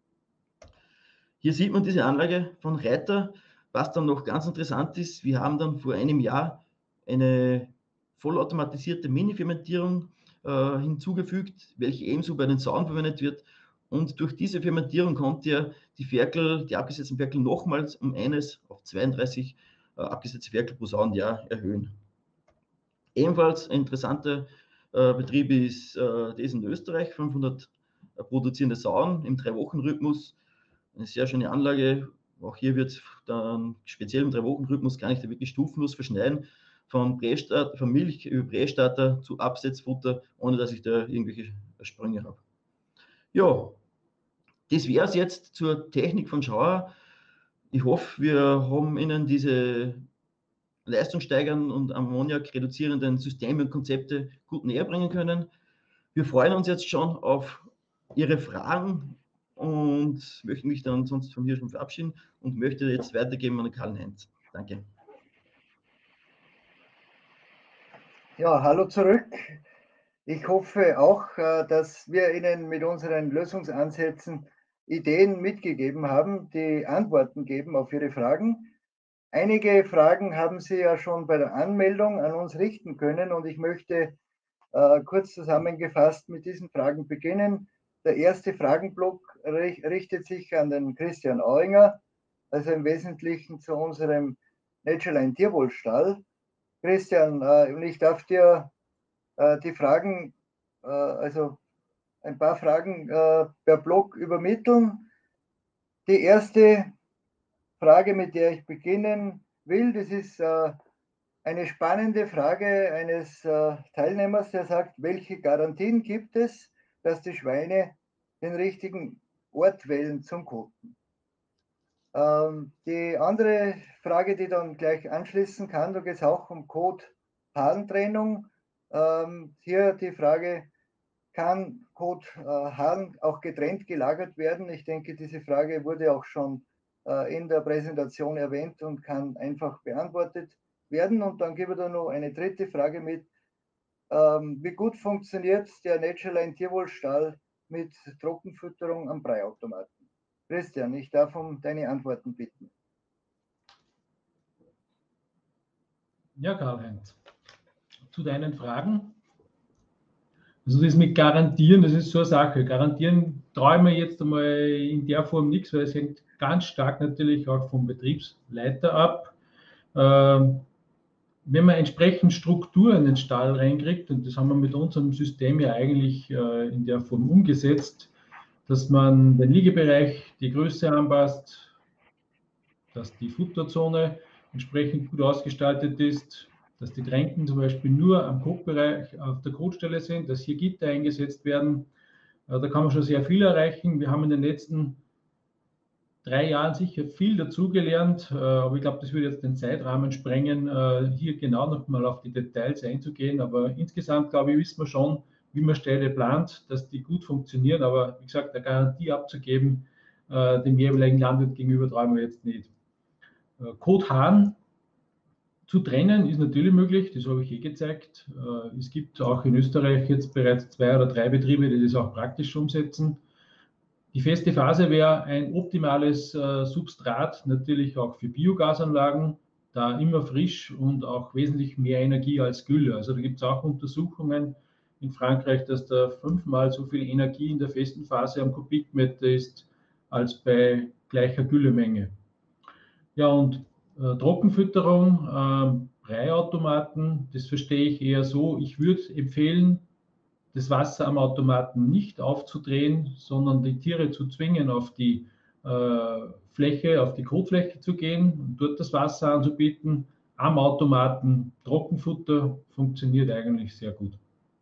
Hier sieht man diese Anlage von Reiter. Was dann noch ganz interessant ist, wir haben dann vor einem Jahr eine vollautomatisierte Mini-Fermentierung äh, hinzugefügt, welche ebenso bei den Sauen verwendet wird. Und durch diese Fermentierung konnte er die Ferkel, die abgesetzten Ferkel nochmals um eines auf zweiunddreißig äh, abgesetzte Ferkel pro Sauenjahr erhöhen. Ebenfalls ein interessanter äh, Betrieb ist äh, das in Österreich, fünfhundert äh, produzierende Sauen im Drei-Wochen-Rhythmus. Eine sehr schöne Anlage. Auch hier wird dann speziell im Drei-Wochen-Rhythmus kann ich da wirklich stufenlos verschneiden, von, von Milch über Prästarter zu Absetzfutter, ohne dass ich da irgendwelche Sprünge habe. Ja, das wäre es jetzt zur Technik von Schauer. Ich hoffe, wir haben Ihnen diese leistungssteigernden und Ammoniak reduzierenden Systeme und Konzepte gut näher bringen können. Wir freuen uns jetzt schon auf Ihre Fragen und möchte mich dann sonst von hier schon verabschieden und möchte jetzt weitergeben an Karl-Heinz. Danke. Ja, hallo zurück. Ich hoffe auch, dass wir Ihnen mit unseren Lösungsansätzen Ideen mitgegeben haben, die Antworten geben auf Ihre Fragen. Einige Fragen haben Sie ja schon bei der Anmeldung an uns richten können und ich möchte äh, kurz zusammengefasst mit diesen Fragen beginnen. Der erste Fragenblock richtet sich an den Christian Auinger, also im Wesentlichen zu unserem Natureline Tierwohlstall. Christian, äh, ich darf dir äh, die Fragen, äh, also ein paar Fragen äh, per Blog übermitteln. Die erste Frage, mit der ich beginnen will, das ist äh, eine spannende Frage eines äh, Teilnehmers, der sagt, welche Garantien gibt es, dass die Schweine den richtigen Ort wählen zum Koten? Ähm, die andere Frage, die dann gleich anschließen kann, da geht es auch um Kot-Hahn-Trennung. Ähm, hier die Frage, kann Kot-Hahn auch getrennt gelagert werden? Ich denke, diese Frage wurde auch schon äh, in der Präsentation erwähnt und kann einfach beantwortet werden. Und dann gebe ich da noch eine dritte Frage mit. Ähm, wie gut funktioniert der Naturline Tierwohlstall mit Trockenfütterung am Breiautomaten? Christian, ich darf um deine Antworten bitten. Ja, Karl-Heinz, zu deinen Fragen. Also das mit Garantieren, das ist so eine Sache. Garantieren traue ich mir jetzt einmal in der Form nichts, weil es hängt ganz stark natürlich auch vom Betriebsleiter ab. Ähm, wenn man entsprechend Struktur in den Stall reinkriegt, und das haben wir mit unserem System ja eigentlich äh, in der Form umgesetzt, dass man den Liegebereich, die Größe anpasst, dass die Futterzone entsprechend gut ausgestaltet ist, dass die Tränken zum Beispiel nur am Kotbereich auf der Kotstelle sind, dass hier Gitter eingesetzt werden. Da kann man schon sehr viel erreichen. Wir haben in den letzten drei Jahren sicher viel dazugelernt, aber ich glaube, das würde jetzt den Zeitrahmen sprengen, hier genau nochmal auf die Details einzugehen. Aber insgesamt, glaube ich, wissen wir schon, wie man Ställe plant, dass die gut funktionieren. Aber wie gesagt, eine Garantie abzugeben, dem jeweiligen Landwirt gegenüber trauen wir jetzt nicht. Kot-Hahn zu trennen ist natürlich möglich, das habe ich eh gezeigt. Es gibt auch in Österreich jetzt bereits zwei oder drei Betriebe, die das auch praktisch umsetzen. Die feste Phase wäre ein optimales Substrat, natürlich auch für Biogasanlagen, da immer frisch und auch wesentlich mehr Energie als Gülle. Also da gibt es auch Untersuchungen in Frankreich, dass da fünfmal so viel Energie in der festen Phase am Kubikmeter ist, als bei gleicher Güllemenge. Ja, und äh, Trockenfütterung, äh, Breiautomaten, das verstehe ich eher so. Ich würde empfehlen, das Wasser am Automaten nicht aufzudrehen, sondern die Tiere zu zwingen, auf die äh, Fläche, auf die Kotfläche zu gehen und dort das Wasser anzubieten. Am Automaten Trockenfutter funktioniert eigentlich sehr gut.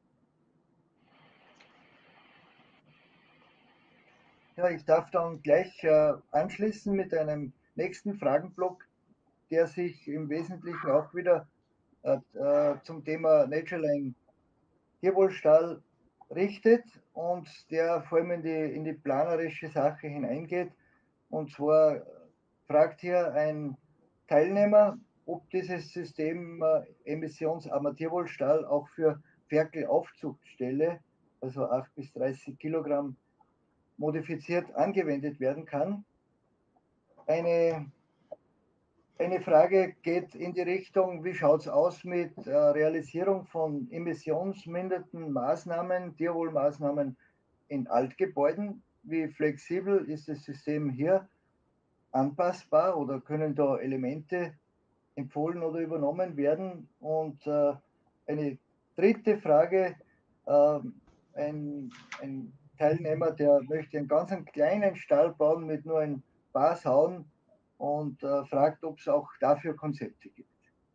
Ja, ich darf dann gleich äh, anschließen mit einem nächsten Fragenblock, der sich im Wesentlichen auch wieder äh, äh, zum Thema Naturline Tierwohlstall richtet und der vor allem in die, in die planerische Sache hineingeht. Und zwar fragt hier ein Teilnehmer, ob dieses System äh, emissionsarmer Tierwohlstall auch für Ferkelaufzuchtställe, also acht bis dreißig Kilogramm, modifiziert angewendet werden kann. Eine, eine Frage geht in die Richtung, wie schaut es aus mit äh, Realisierung von emissionsmindernden Maßnahmen, Tierwohlmaßnahmen in Altgebäuden? Wie flexibel ist das System hier anpassbar oder können da Elemente empfohlen oder übernommen werden? Und äh, eine dritte Frage, äh, ein, ein Teilnehmer, der möchte einen ganz einen kleinen Stall bauen mit nur ein paar Sauen und äh, fragt, ob es auch dafür Konzepte gibt.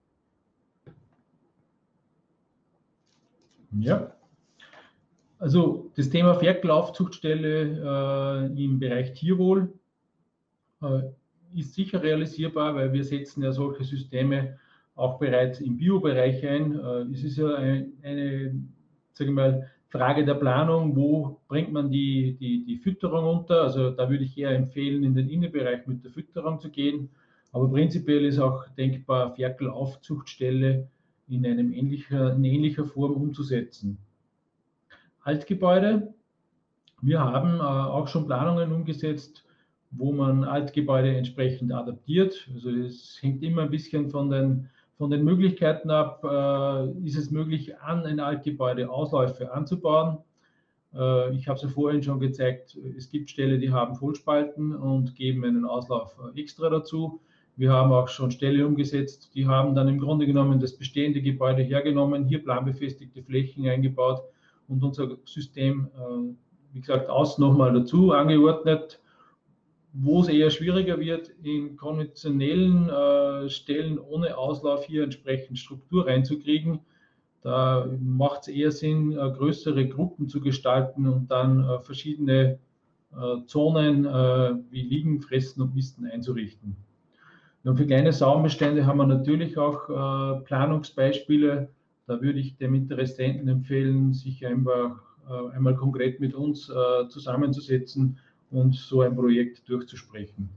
Ja, also das Thema Ferkelaufzuchtstelle äh, im Bereich Tierwohl äh, ist sicher realisierbar, weil wir setzen ja solche Systeme auch bereits im Biobereich ein. Äh, es ist ja eine, eine sage ich mal, Frage der Planung, wo bringt man die, die, die Fütterung unter. Also da würde ich eher empfehlen, in den Innenbereich mit der Fütterung zu gehen. Aber prinzipiell ist auch denkbar, Ferkelaufzuchtstelle in, einem ähnlicher, in ähnlicher Form umzusetzen. Altgebäude. Wir haben äh, auch schon Planungen umgesetzt, wo man Altgebäude entsprechend adaptiert. Also es hängt immer ein bisschen von den, von den Möglichkeiten ab. Äh, ist es möglich, an ein Altgebäude Ausläufe anzubauen? Äh, ich habe es ja vorhin schon gezeigt, es gibt Ställe, die haben Vollspalten und geben einen Auslauf extra dazu. Wir haben auch schon Ställe umgesetzt, die haben dann im Grunde genommen das bestehende Gebäude hergenommen, hier planbefestigte Flächen eingebaut und unser System, wie gesagt, außen nochmal dazu angeordnet. Wo es eher schwieriger wird, in konventionellen äh, Stellen ohne Auslauf hier entsprechend Struktur reinzukriegen. Da macht es eher Sinn, äh, größere Gruppen zu gestalten und dann äh, verschiedene äh, Zonen äh, wie Liegen, Fressen und Misten einzurichten. Und für kleine Saumbestände haben wir natürlich auch äh, Planungsbeispiele. Da würde ich dem Interessenten empfehlen, sich einfach äh, einmal konkret mit uns äh, zusammenzusetzen und so ein Projekt durchzusprechen.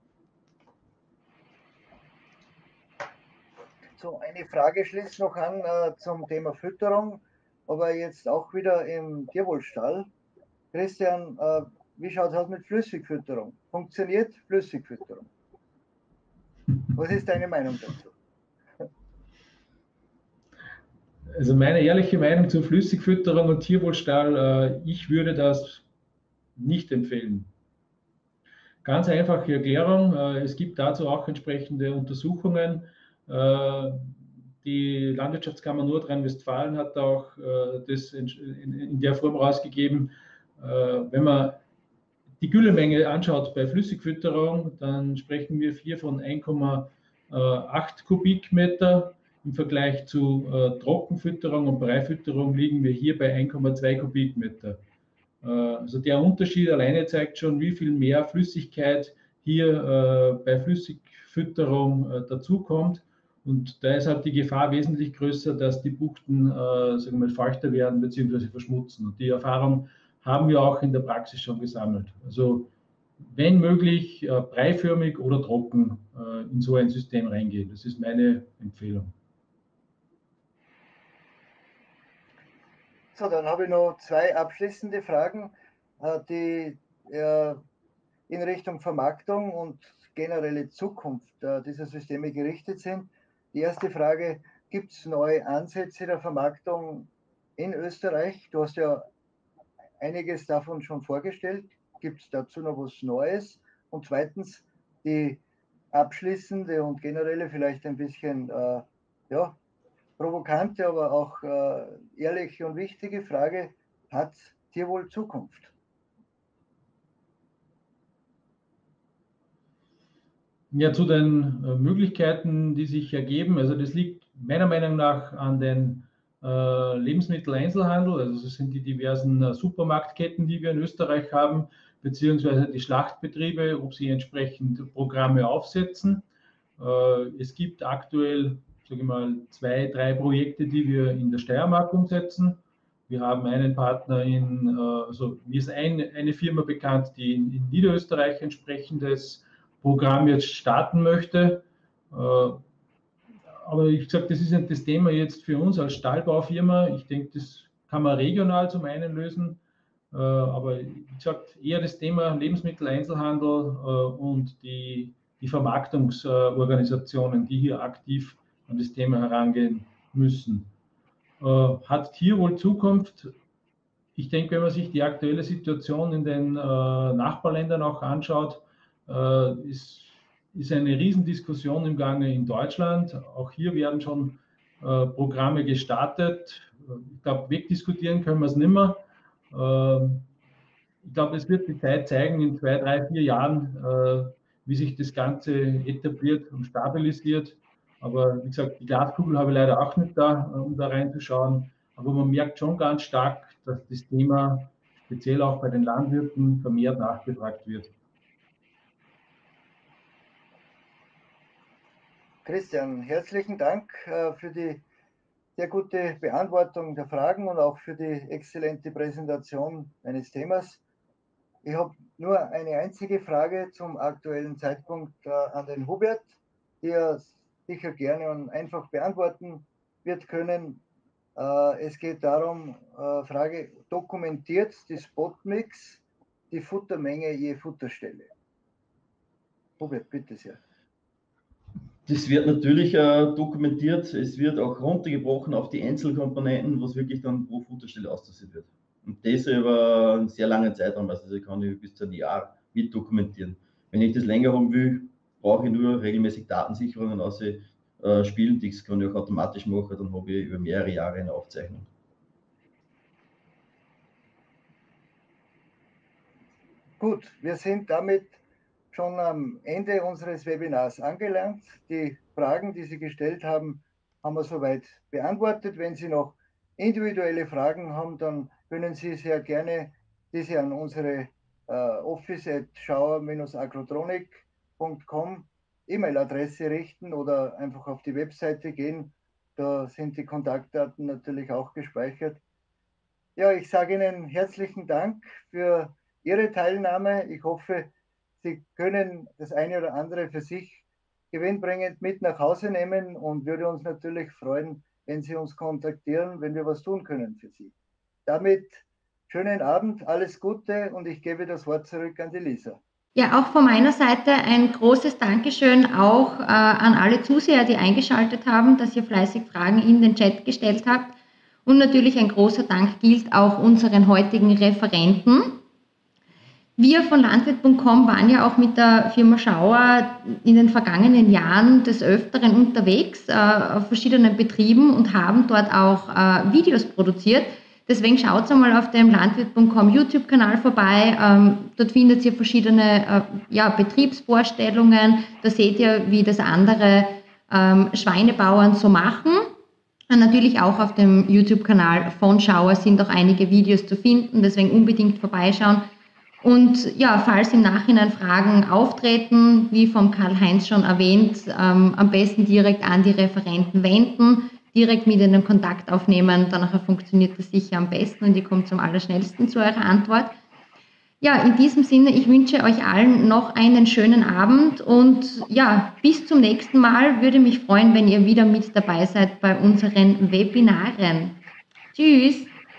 So, eine Frage schließt noch an äh, zum Thema Fütterung, aber jetzt auch wieder im Tierwohlstall. Christian, äh, wie schaut es aus mit Flüssigfütterung? Funktioniert Flüssigfütterung? Was ist deine Meinung dazu? Also meine ehrliche Meinung zur Flüssigfütterung und Tierwohlstall, äh, ich würde das nicht empfehlen. Ganz einfache Erklärung, äh, es gibt dazu auch entsprechende Untersuchungen. Äh, die Landwirtschaftskammer Nordrhein-Westfalen hat auch äh, das in, in, in der Form rausgegeben. Äh, wenn man die Güllemenge anschaut bei Flüssigfütterung, dann sprechen wir hier von ein Komma acht Kubikmeter. Im Vergleich zu äh, Trockenfütterung und Breifütterung liegen wir hier bei ein Komma zwei Kubikmeter. Also der Unterschied alleine zeigt schon, wie viel mehr Flüssigkeit hier äh, bei Flüssigfütterung äh, dazukommt. Und da ist halt die Gefahr wesentlich größer, dass die Buchten äh, sagen wir mal, feuchter werden bzw. verschmutzen. Und die Erfahrung haben wir auch in der Praxis schon gesammelt. Also wenn möglich, äh, breiförmig oder trocken äh, in so ein System reingehen. Das ist meine Empfehlung. So, dann habe ich noch zwei abschließende Fragen, die in Richtung Vermarktung und generelle Zukunft dieser Systeme gerichtet sind. Die erste Frage, gibt es neue Ansätze der Vermarktung in Österreich? Du hast ja einiges davon schon vorgestellt. Gibt es dazu noch was Neues? Und zweitens, die abschließende und generelle, vielleicht ein bisschen, äh, ja, provokante, aber auch äh, ehrliche und wichtige Frage, hat Tierwohl Zukunft? Ja, zu den äh, Möglichkeiten, die sich ergeben, also das liegt meiner Meinung nach an den äh, Lebensmitteleinzelhandel, also das sind die diversen äh, Supermarktketten, die wir in Österreich haben, beziehungsweise die Schlachtbetriebe, ob sie entsprechend Programme aufsetzen. Äh, es gibt aktuell, sage ich mal, zwei, drei Projekte, die wir in der Steiermark umsetzen. Wir haben einen Partner in, also mir ist ein, eine Firma bekannt, die in, in Niederösterreich entsprechendes Programm jetzt starten möchte. Aber ich sage, das ist nicht das Thema jetzt für uns als Stahlbaufirma. Ich denke, das kann man regional zum einen lösen. Aber wie gesagt, eher das Thema Lebensmitteleinzelhandel und die, die Vermarktungsorganisationen, die hier aktiv an das Thema herangehen müssen. Hat Tierwohl Zukunft? Ich denke, wenn man sich die aktuelle Situation in den Nachbarländern auch anschaut, ist, ist eine Riesendiskussion im Gange in Deutschland. Auch hier werden schon äh, Programme gestartet. Ich glaube, wegdiskutieren können wir es nicht mehr. Äh, ich glaube, es wird die Zeit zeigen, in zwei, drei, vier Jahren, äh, wie sich das Ganze etabliert und stabilisiert. Aber wie gesagt, die Glaskugel habe ich leider auch nicht da, um da reinzuschauen. Aber man merkt schon ganz stark, dass das Thema speziell auch bei den Landwirten vermehrt nachgefragt wird. Christian, herzlichen Dank äh, für die sehr gute Beantwortung der Fragen und auch für die exzellente Präsentation eines Themas. Ich habe nur eine einzige Frage zum aktuellen Zeitpunkt äh, an den Hubert, die er sicher gerne und einfach beantworten wird können. Äh, es geht darum, äh, Frage, dokumentiert die Spotmix die Futtermenge je Futterstelle? Hubert, bitte sehr. Das wird natürlich äh, dokumentiert, es wird auch runtergebrochen auf die Einzelkomponenten, was wirklich dann pro Futterstelle ausgesetzt wird. Und das über einen sehr langen Zeitraum, also das kann ich bis zu einem Jahr mit dokumentieren. Wenn ich das länger haben will, brauche ich nur regelmäßig Datensicherungen ausspielen, die kann ich auch automatisch machen, dann habe ich über mehrere Jahre eine Aufzeichnung. Gut, wir sind damit schon am Ende unseres Webinars angelangt. Die Fragen, die Sie gestellt haben, haben wir soweit beantwortet. Wenn Sie noch individuelle Fragen haben, dann können Sie sehr gerne diese an unsere äh, office at schauer Bindestrich agrotronik Punkt com E-Mail-Adresse richten oder einfach auf die Webseite gehen. Da sind die Kontaktdaten natürlich auch gespeichert. Ja, ich sage Ihnen herzlichen Dank für Ihre Teilnahme. Ich hoffe, Sie können das eine oder andere für sich gewinnbringend mit nach Hause nehmen und würde uns natürlich freuen, wenn Sie uns kontaktieren, wenn wir was tun können für Sie. Damit schönen Abend, alles Gute und ich gebe das Wort zurück an die Lisa. Ja, auch von meiner Seite ein großes Dankeschön auch äh, an alle Zuseher, die eingeschaltet haben, dass ihr fleißig Fragen in den Chat gestellt habt. Und natürlich ein großer Dank gilt auch unseren heutigen Referenten. Wir von Landwirt Punkt com waren ja auch mit der Firma Schauer in den vergangenen Jahren des Öfteren unterwegs äh, auf verschiedenen Betrieben und haben dort auch äh, Videos produziert. Deswegen schaut einmal auf dem Landwirt Punkt com YouTube-Kanal vorbei. Ähm, dort findet ihr verschiedene äh, ja, Betriebsvorstellungen. Da seht ihr, wie das andere ähm, Schweinebauern so machen. Und natürlich auch auf dem YouTube-Kanal von Schauer sind auch einige Videos zu finden. Deswegen unbedingt vorbeischauen. Und ja, falls im Nachhinein Fragen auftreten, wie vom Karl-Heinz schon erwähnt, ähm, am besten direkt an die Referenten wenden, direkt mit ihnen Kontakt aufnehmen, danach funktioniert das sicher am besten und ihr kommt zum allerschnellsten zu eurer Antwort. Ja, in diesem Sinne, ich wünsche euch allen noch einen schönen Abend und ja, bis zum nächsten Mal. Würde mich freuen, wenn ihr wieder mit dabei seid bei unseren Webinaren. Tschüss!